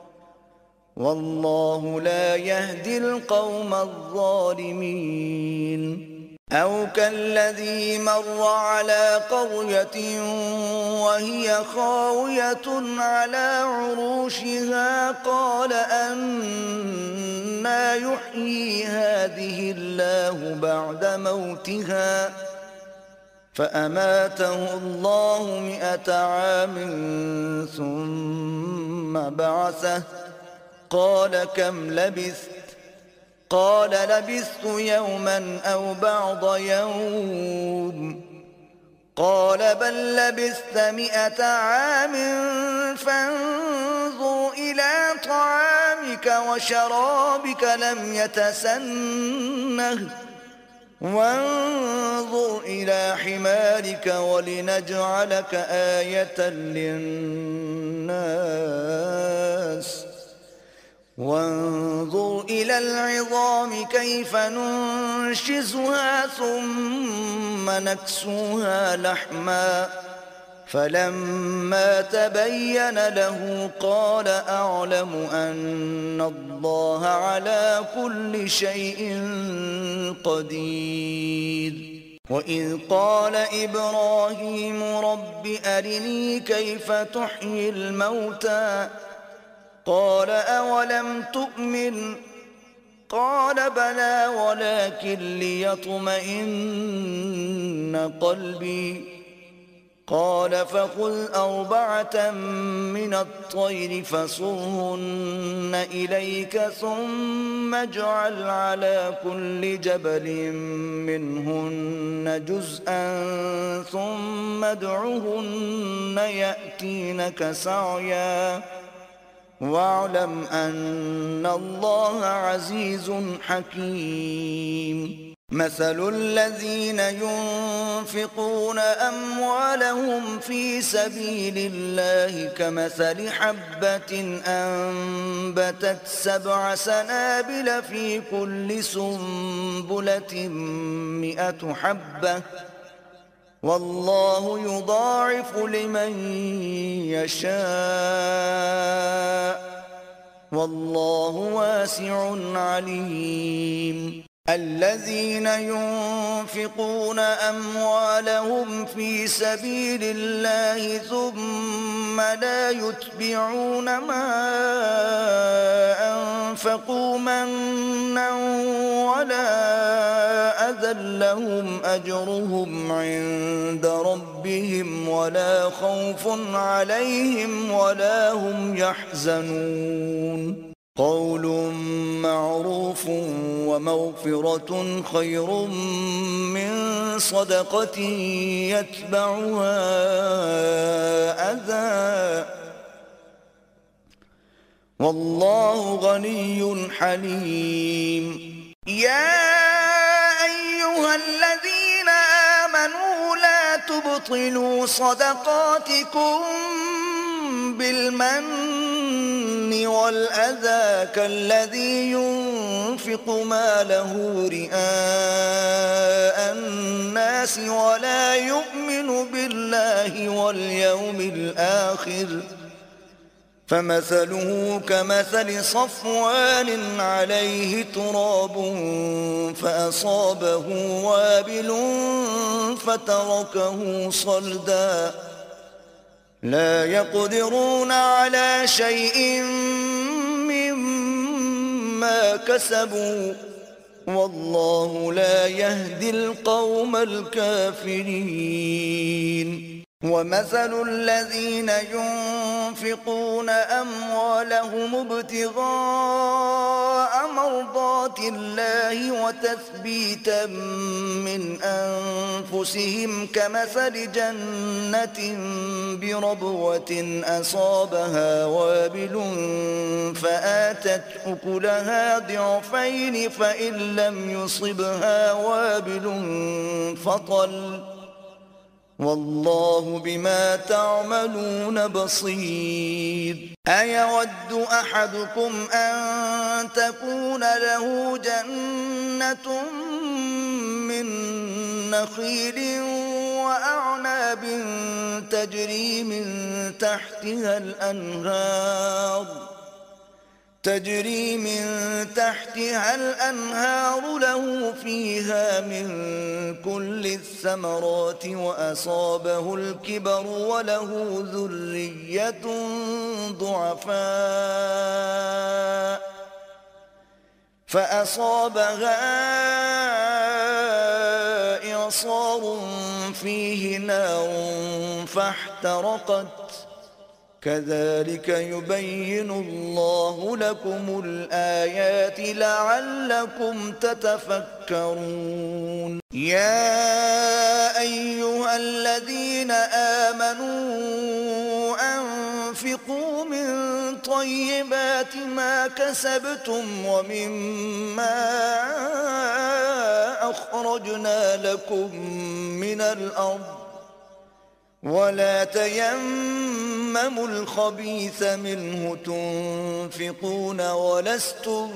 والله لا يهدي القوم الظالمين أو كالذي مر على قرية وهي خاوية على عروشها قال أنى يحيي هذه الله بعد موتها فأماته الله 100 عام ثم بعثه قال كم لبثت قال لبثت يوما أو بعض يوم قال بل لبثت 100 عام فانظر إلى طعامك وشرابك لم يتسنه وانظر إلى حمارك ولنجعلك آية للناس وانظر إلى العظام كيف ننشزها ثم نكسوها لحما فلما تبين له قال أعلم أن الله على كل شيء قدير وإذ قال إبراهيم رب أرني كيف تحيي الموتى قال أولم تؤمن قال بلى ولكن ليطمئن قلبي قال فخذ 4 من الطير فصرهن إليك ثم اجعل على كل جبل منهن جزءا ثم ادعهن يأتينك سعيا واعلم أن الله عزيز حكيم مثل الذين ينفقون أموالهم في سبيل الله كمثل حبة أنبتت 7 سنابل في كل سنبلة 100 حبة والله يضاعف لمن يشاء والله واسع عليم الذين ينفقون أموالهم في سبيل الله ثم لا يتبعون ما أنفقوا منا ولا أذى لهم أجرهم عند ربهم ولا خوف عليهم ولا هم يحزنون قول معروف ومغفرة خير من صدقة يتبعها أذى والله غني حليم يا أيها الذين آمنوا لا تبطلوا صدقاتكم بالمن والأذى كالذي ينفق ماله رئاء الناس ولا يؤمن بالله واليوم الآخر فمثله كمثل صفوان عليه تراب فأصابه وابل فتركه صلدا لا يقدرون على شيء مما كسبوا والله لا يهدي القوم الكافرين ومثل الذين ينفقون أموالهم أموالهم ابتغاء مرضات الله وتثبيتا من أنفسهم كمثل جنة بربوة أصابها وابل فآتت أكلها ضعفين فإن لم يصبها وابل فطل والله بما تعملون بصير. أيود أحدكم أن تكون له جنة من نخيل وأعناب تجري من تحتها الأنهار له فيها من كل الثمرات وأصابه الكبر وله ذرية ضعفاء فأصابها إعصار فيه نار فاحترقت كذلك يبين الله لكم الآيات لعلكم تتفكرون. يا أيها الذين آمنوا أنفقوا من طيبات ما كسبتم ومما أخرجنا لكم من الأرض ولا تيمموا الخبيث منه تنفقون ولستم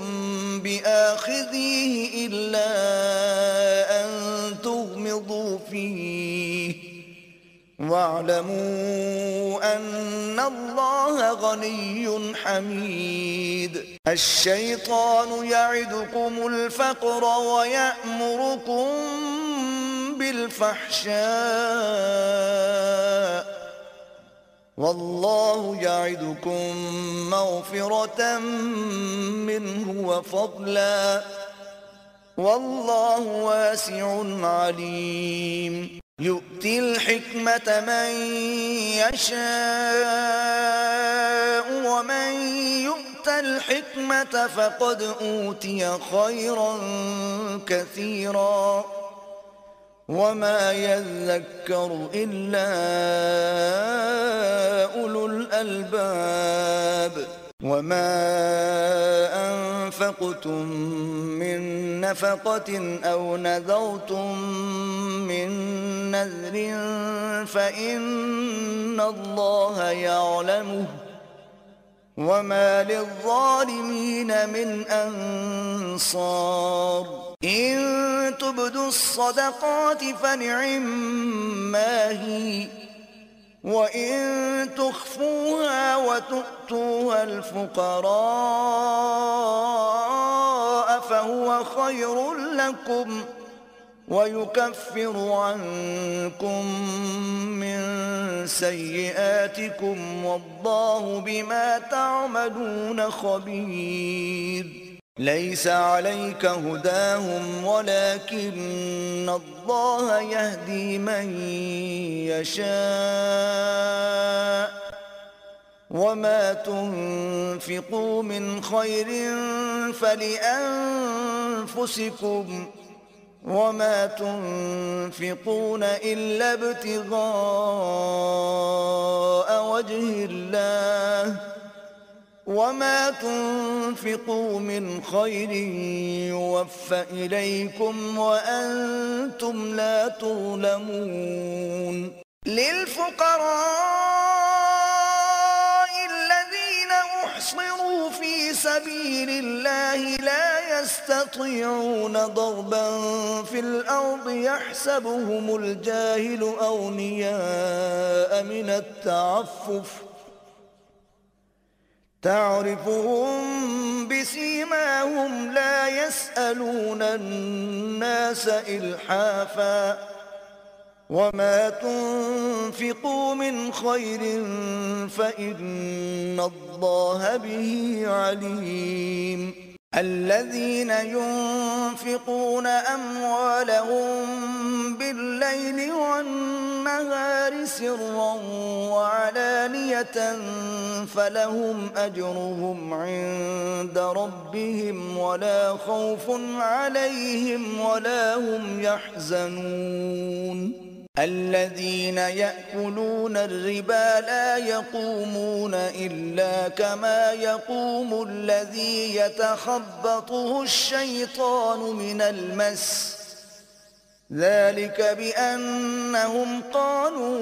بآخذيه إلا أن تغمضوا فيه واعلموا أن الله غني حميد. الشيطان يعدكم الفقر ويأمركم بالفحشاء والله يعدكم مغفرة منه وفضلا والله واسع عليم. يؤتي الحكمة من يشاء ومن يؤت الحكمة فقد أوتي خيرا كثيرا وما يذكر إلا أولو الألباب. وما أنفقتم من نفقة أو نذرتم من نذر فإن الله يعلمه وما للظالمين من أنصار. إن تبدوا الصدقات فنعما هي وإن تخفوها وتؤتوها الفقراء فهو خير لكم ويكفر عنكم من سيئاتكم والله بما تعملون خبير. ليس عليك هداهم ولكن الله يهدي من يشاء وما تنفقوا من خير فلأنفسكم وما تنفقون إلا ابتغاء وجه الله وما تنفقوا من خير يوفى إليكم وأنتم لا تظلمون. للفقراء الذين أحصروا في سبيل الله لا يستطيعون ضربا في الأرض يحسبهم الجاهل أغنياء من التعفف تعرفهم بسيماهم لا يسألون الناس إلحافا وما تنفقوا من خير فإن الله به عليم. الذين ينفقون أموالهم بالليل والنهار سرا وعلانية فلهم أجرهم عند ربهم ولا خوف عليهم ولا هم يحزنون الذين يأكلون الربا لا يقومون إلا كما يقوم الذي يتخبطه الشيطان من المس ذلك بأنهم قالوا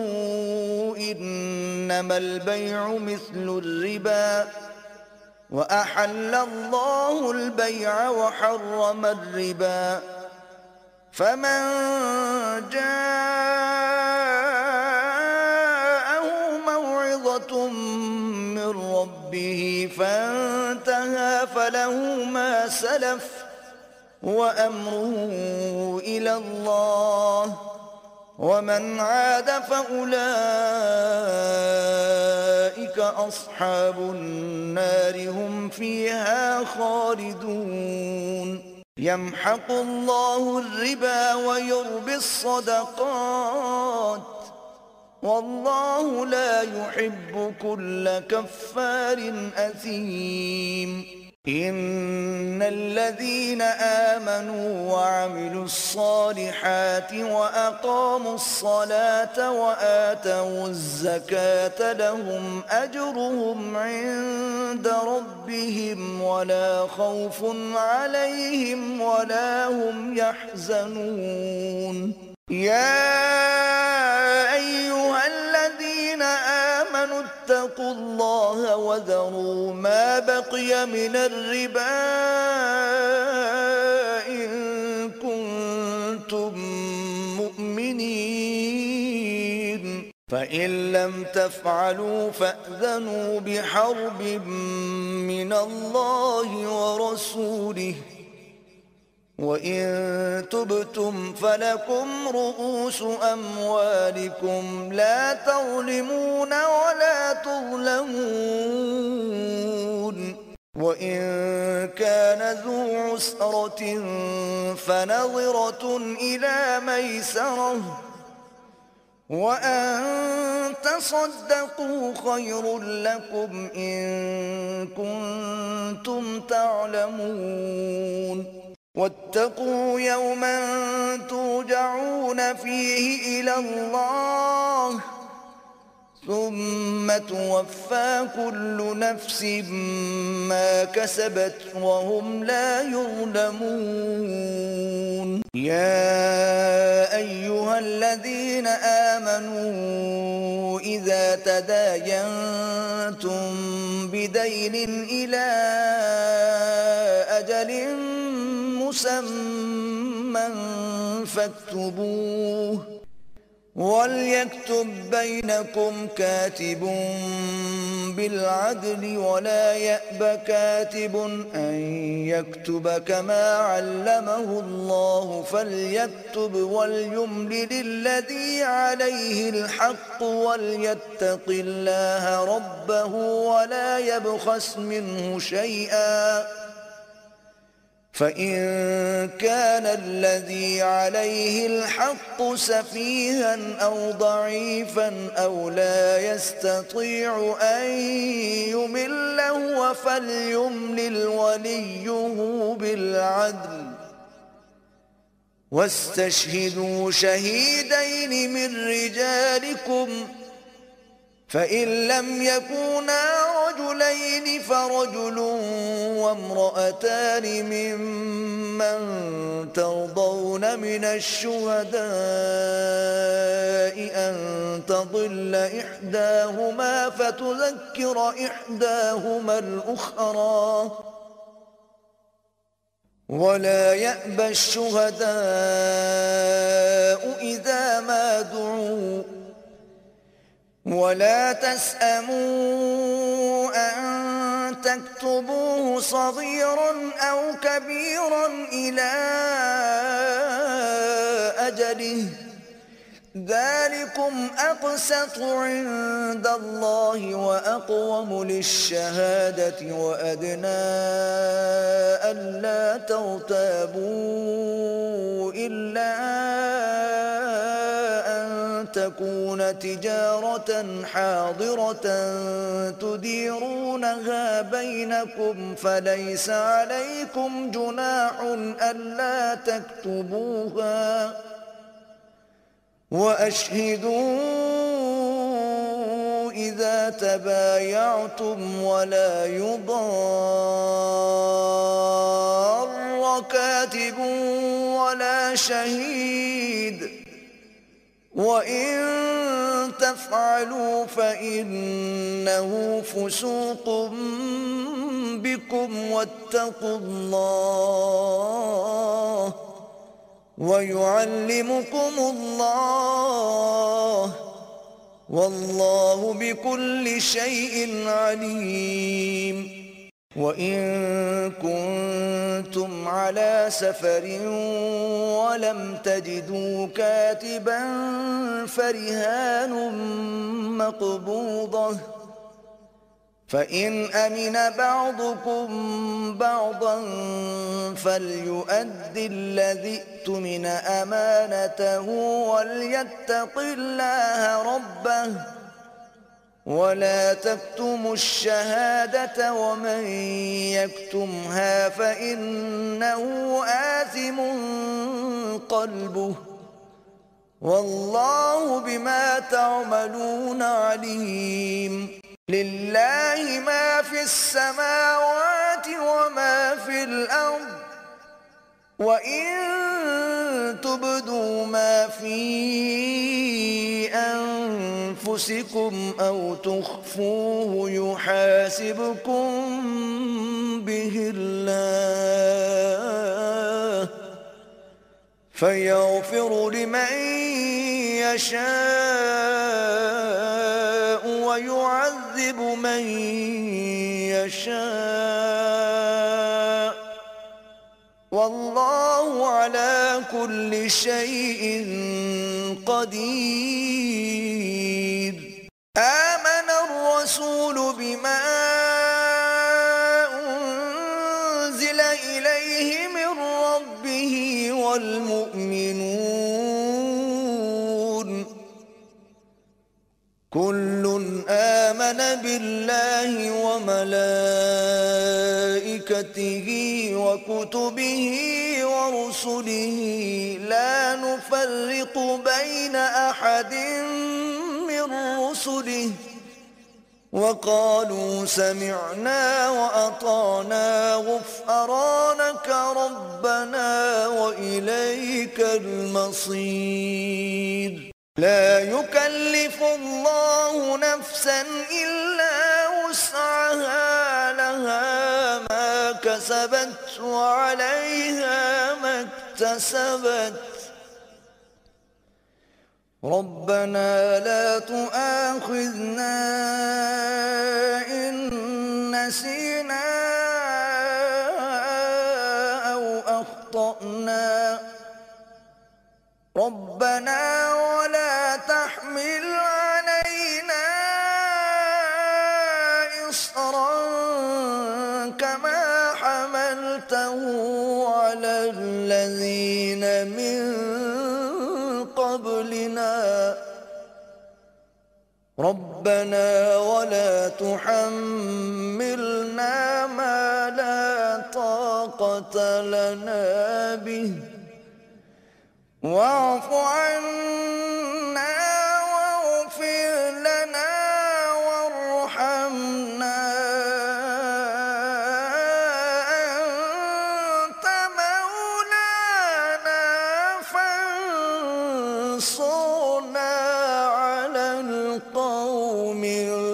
إنما البيع مثل الربا وأحل الله البيع وحرم الربا فمن جاءه موعظة من ربه فانتهى فله ما سلف وأمره إلى الله ومن عاد فأولئك أصحاب النار هم فيها خالدون يمحق الله الربا ويربي الصدقات والله لا يحب كل كفار أثيم إن الذين آمنوا وعملوا الصالحات وأقاموا الصلاة وآتوا الزكاة لهم أجرهم عند ربهم ولا خوف عليهم ولا هم يحزنون يا أيها الذين آمنوا اتقوا الله وذروا ما بقي من الربا إن كنتم مؤمنين فإن لم تفعلوا فأذنوا بحرب من الله ورسوله وإن تبتم فلكم رؤوس أموالكم لا تظلمون ولا تظلمون وإن كان ذو عسرة فنظرة إلى ميسرة وأن تصدقوا خير لكم إن كنتم تعلمون واتقوا يوما ترجعون فيه إلى الله ثم توفى كل نفس ما كسبت وهم لا يظلمون يا أيها الذين آمنوا إذا تداينتم بدين إلى أجل مسمى فاكتبوه وليكتب بينكم كاتب بالعدل ولا يأب كاتب أن يكتب كما علمه الله فليكتب وليملل الذي عليه الحق وليتق الله ربه ولا يبخس منه شيئا فإن كان الذي عليه الحق سفيها أو ضعيفا أو لا يستطيع أن يمل هو فليملل وليه بالعدل واستشهدوا شهيدين من رجالكم فإن لم يكونا رجلين فرجل وامرأتان ممن ترضون من الشهداء أن تضل إحداهما فتذكر إحداهما الأخرى ولا يأبى الشهداء إذا ما دعوا ولا تسأموا أن تكتبوه صغيرا أو كبيرا إلى أجله ذلكم أقسط عند الله وأقوم للشهادة وأدنى ألا ترتابوا إلا أن تكون تجارة حاضرة تديرونها بينكم فليس عليكم جناح ألا تكتبوها وأشهدوا إذا تبايعتم ولا يضار كاتب ولا شهيد وإن تفعلوا فإنه فسوق بكم واتقوا الله ويعلمكم الله والله بكل شيء عليم. وإن كنتم على سفر ولم تجدوا كاتبا فرهان مقبوضة فإن أمن بعضكم بعضا فليؤد الذي اؤتمن أمانته وليتق الله ربه ولا تكتموا الشهادة ومن يكتمها فإنه آثم قلبه والله بما تعملون عليم. لله ما في السماوات وما في الأرض وإن تبدوا ما في أنفسكم أو تخفوه يحاسبكم به الله فيغفر لمن يشاء ويعذب من يشاء والله على كل شيء قدير. آمن الرسول بما أنزل إليه من ربه والمؤمنون كل آمن بالله وملائكته وكتبه ورسله لا نفرق بين أحد من رسله وقالوا سمعنا وأطعنا غفرانك ربنا وإليك المصير. لا يكلف الله نفسا إلا وسعها لها ما كسبت وعليها ما اكتسبت ربنا لا تؤاخذنا إن نسينا أو أخطأنا ربنا ولا تحمل علينا إصرا كما حملته على الذين من قبلنا ربنا ولا تحملنا ما لا طاقة لنا به واعف عنا واغفر لنا وارحمنا أنت مولانا فانصرنا على القوم